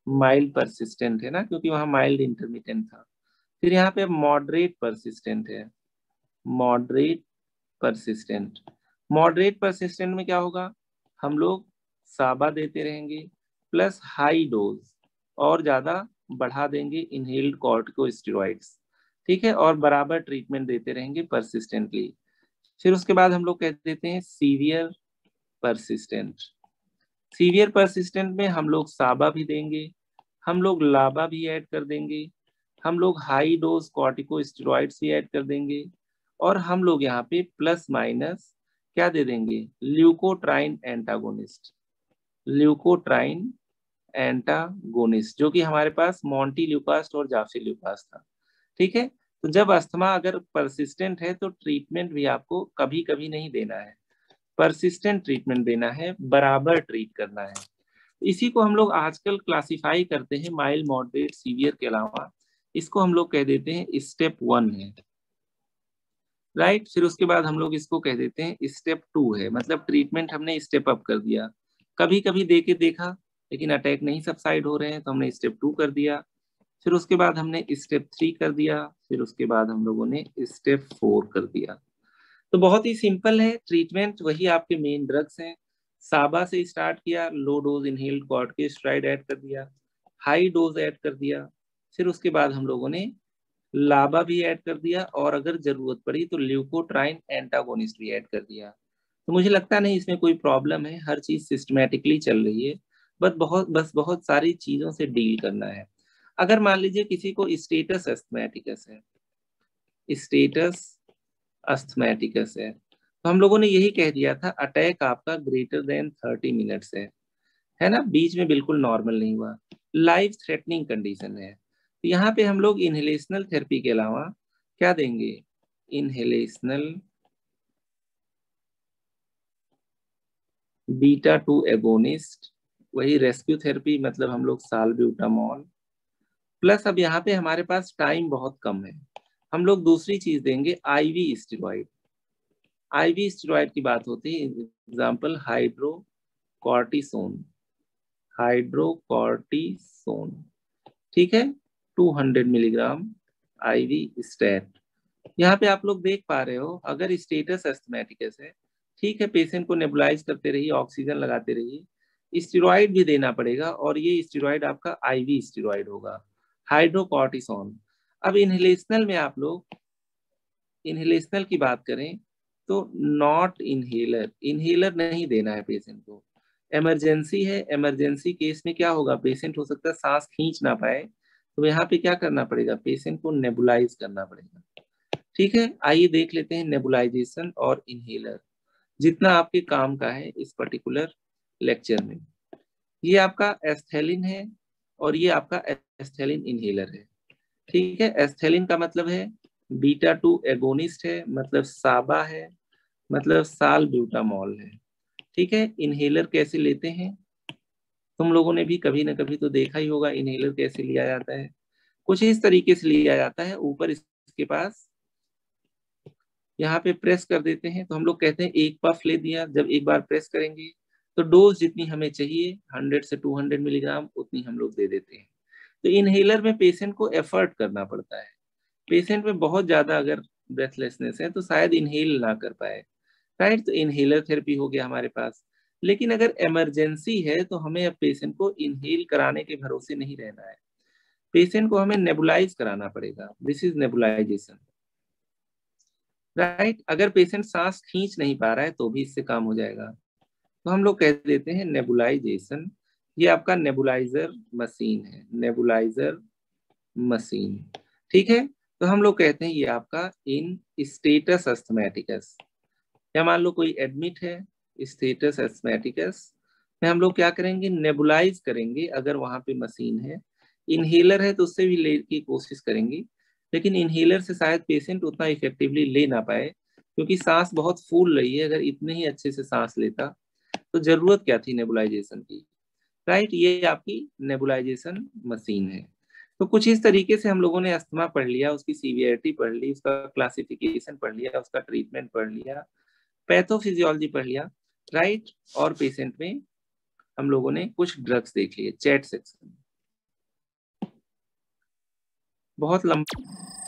माइल्ड परसिस्टेंट है ना, क्योंकि वहां माइल्ड इंटरमिटेंट था। फिर यहाँ पे मॉडरेट परसिस्टेंट है, मॉडरेट परसिस्टेंट। मॉडरेट परसिस्टेंट में क्या होगा, हम लोग साबा देते रहेंगे प्लस हाई डोज, और ज्यादा बढ़ा देंगे इनहेल्ड कॉर्टिकोस्टेरॉइड्स, ठीक है, और बराबर ट्रीटमेंट देते रहेंगे परसिस्टेंटली। फिर उसके बाद हम लोग कह देते हैं सीवियर परसिस्टेंट। सीवियर परसिस्टेंट में हम लोग साबा भी देंगे, हम लोग लाबा भी ऐड कर देंगे, हम लोग हाई डोज कॉर्टिकोस्टेरॉइड्स भी ऐड कर देंगे, और हम लोग यहाँ पे प्लस माइनस क्या दे देंगे, ल्यूकोट्राइन एंटागोनिस्ट, ल्यूकोट्राइन एंटागोनिस्ट, जो कि हमारे पास मॉन्टेल्यूकास्ट और जाफिल्यूकास्ट था, ठीक है। तो जब अस्थमा अगर परसिस्टेंट है तो ट्रीटमेंट भी आपको कभी कभी नहीं देना है, परसिस्टेंट ट्रीटमेंट देना है, बराबर ट्रीट करना है। इसी को हम लोग आजकल क्लासिफाई करते हैं माइल्ड, मॉडरेट, सीवियर के अलावा, इसको हम लोग कह देते हैं स्टेप वन है, राइट। फिर उसके बाद हम लोग इसको कह देते हैं स्टेप टू है, मतलब ट्रीटमेंट हमने स्टेप अप कर दिया, कभी कभी दे के देखा लेकिन अटैक नहीं सबसाइड हो रहे हैं तो हमने स्टेप टू कर दिया, फिर उसके बाद हमने स्टेप थ्री कर दिया, फिर उसके बाद हम लोगों ने स्टेप फोर कर दिया। तो बहुत ही सिंपल है ट्रीटमेंट, वही आपके मेन ड्रग्स हैं। साबा से स्टार्ट किया, low dose inhaled corticosteroid add कर दिया, हाई डोज ऐड कर दिया, फिर उसके बाद हम लोगों ने लाबा भी ऐड कर दिया, और अगर जरूरत पड़ी तो ल्यूकोट्राइन एंटागोनिस्ट भी ऐड कर दिया। तो मुझे लगता नहीं इसमें कोई प्रॉब्लम है, हर चीज सिस्टमेटिकली चल रही है, बस बहुत बस बहुत सारी चीजों से डील करना है। अगर मान लीजिए किसी को स्टेटस अस्थमैटिकस है, स्टेटस अस्थमैटिकस है, तो हम लोगों ने यही कह दिया था अटैक आपका ग्रेटर देन थर्टी मिनट्स है है ना, बीच में बिल्कुल नॉर्मल नहीं हुआ, लाइफ थ्रेटनिंग कंडीशन है। तो यहाँ पे हम लोग इनहेलेशनल थेरेपी के अलावा क्या देंगे, इनहेलेशनल बीटा टू एगोनिस्ट, वही रेस्क्यू थेरेपी, मतलब हम लोग साल्ब्यूटामॉल प्लस, अब यहाँ पे हमारे पास टाइम बहुत कम है, हम लोग दूसरी चीज देंगे आईवी स्टेरॉइड। आईवी स्टेरॉइड की बात होती है, एग्जांपल हाइड्रोकॉर्टिसोन, हाइड्रोकॉर्टिसोन, ठीक है, two hundred milligram IV stat. यहाँ पे आप लोग देख पा रहे हो, अगर स्टेटस अस्थमैटिकस है, ठीक है, पेशेंट को नेबुलाइज करते रहिए, ऑक्सीजन लगाते रहिए, स्टेरॉइड भी देना पड़ेगा, और ये स्टेरॉइड आपका आईवी स्टेरॉइड होगा, हाइड्रोकॉर्टिसोन। अब इनहेलेशनल में आप लोग इनहेलेशनल की बात करें तो नॉट इनहेलर, इनहेलर नहीं देना है पेशेंट को। इमरजेंसी है, इमरजेंसी केस में क्या होगा, पेशेंट हो सकता है सांस खींच ना पाए, तो यहाँ पे क्या करना पड़ेगा, पेशेंट को नेबुलाइज करना पड़ेगा, ठीक है। आइए देख लेते हैं नेबुलाइजेशन और इनहेलर, जितना आपके काम का है इस पर्टिकुलर लेक्चर में। ये आपका एस्थेलिन है, और ये आपका एस्थेलिन इनहेलर है, ठीक है। एस्थेलिन का मतलब है बीटा टू एगोनिस्ट है, मतलब साबा है, मतलब सालब्यूटामॉल है, ठीक है। इनहेलर कैसे लेते हैं, तुम लोगों ने भी कभी ना कभी तो देखा ही होगा इनहेलर कैसे लिया जाता है, कुछ इस तरीके से लिया जाता है, ऊपर इसके पास यहाँ पे प्रेस कर देते हैं, तो हम लोग कहते हैं एक पफ ले दिया, जब एक बार प्रेस करेंगे तो डोज जितनी हमें चाहिए हंड्रेड से टू हंड्रेड मिलीग्राम उतनी हम लोग दे देते हैं। तो इनहेलर में पेशेंट को एफर्ट करना पड़ता है, पेशेंट में बहुत ज्यादा अगर ब्रेथलेसनेस है तो शायद इनहेल ना कर पाए, राइट। तो इनहेलर थेरेपी हो गया हमारे पास। लेकिन अगर इमरजेंसी है तो हमें अब पेशेंट को इनहेल कराने के भरोसे नहीं रहना है, पेशेंट को हमें नेबुलाइज कराना पड़ेगा, दिस इज नेबुलाइजेशन, राइट। अगर पेशेंट सांस खींच नहीं पा रहा है तो भी इससे काम हो जाएगा, तो हम लोग कह देते हैं नेबुलाइजेशन। ये आपका नेबुलाइजर मशीन है, नेबुलाइजर मशीन, ठीक है। तो हम लोग कहते हैं ये आपका इन स्टेटस अस्थमैटिकस, या मान लो कोई एडमिट है स्टेटस अस्थमैटिकस में, हम लोग क्या करेंगे, नेबुलाइज करेंगे, अगर वहां पे मशीन है। इनहेलर है तो उससे भी ले की कोशिश करेंगे, लेकिन इनहेलर से शायद पेशेंट उतना इफेक्टिवली ले ना पाए, क्योंकि सांस बहुत फूल रही है, अगर इतने ही अच्छे से सांस लेता तो जरूरत क्या थी नेबुलाइजेशन की, राइट। ये आपकी नेबुलाइजेशन मशीन है। तो कुछ इस तरीके से हम लोगों ने अस्थमा पढ़ लिया, उसकी सीवियरिटी पढ़ ली, उसका क्लासिफिकेशन पढ़ लिया, उसका ट्रीटमेंट पढ़ लिया, पैथोफिजियोलॉजी पढ़ लिया, राइट। और पेशेंट में हम लोगों ने कुछ ड्रग्स देख लिए चैट सेक्शन में। बहुत लंबा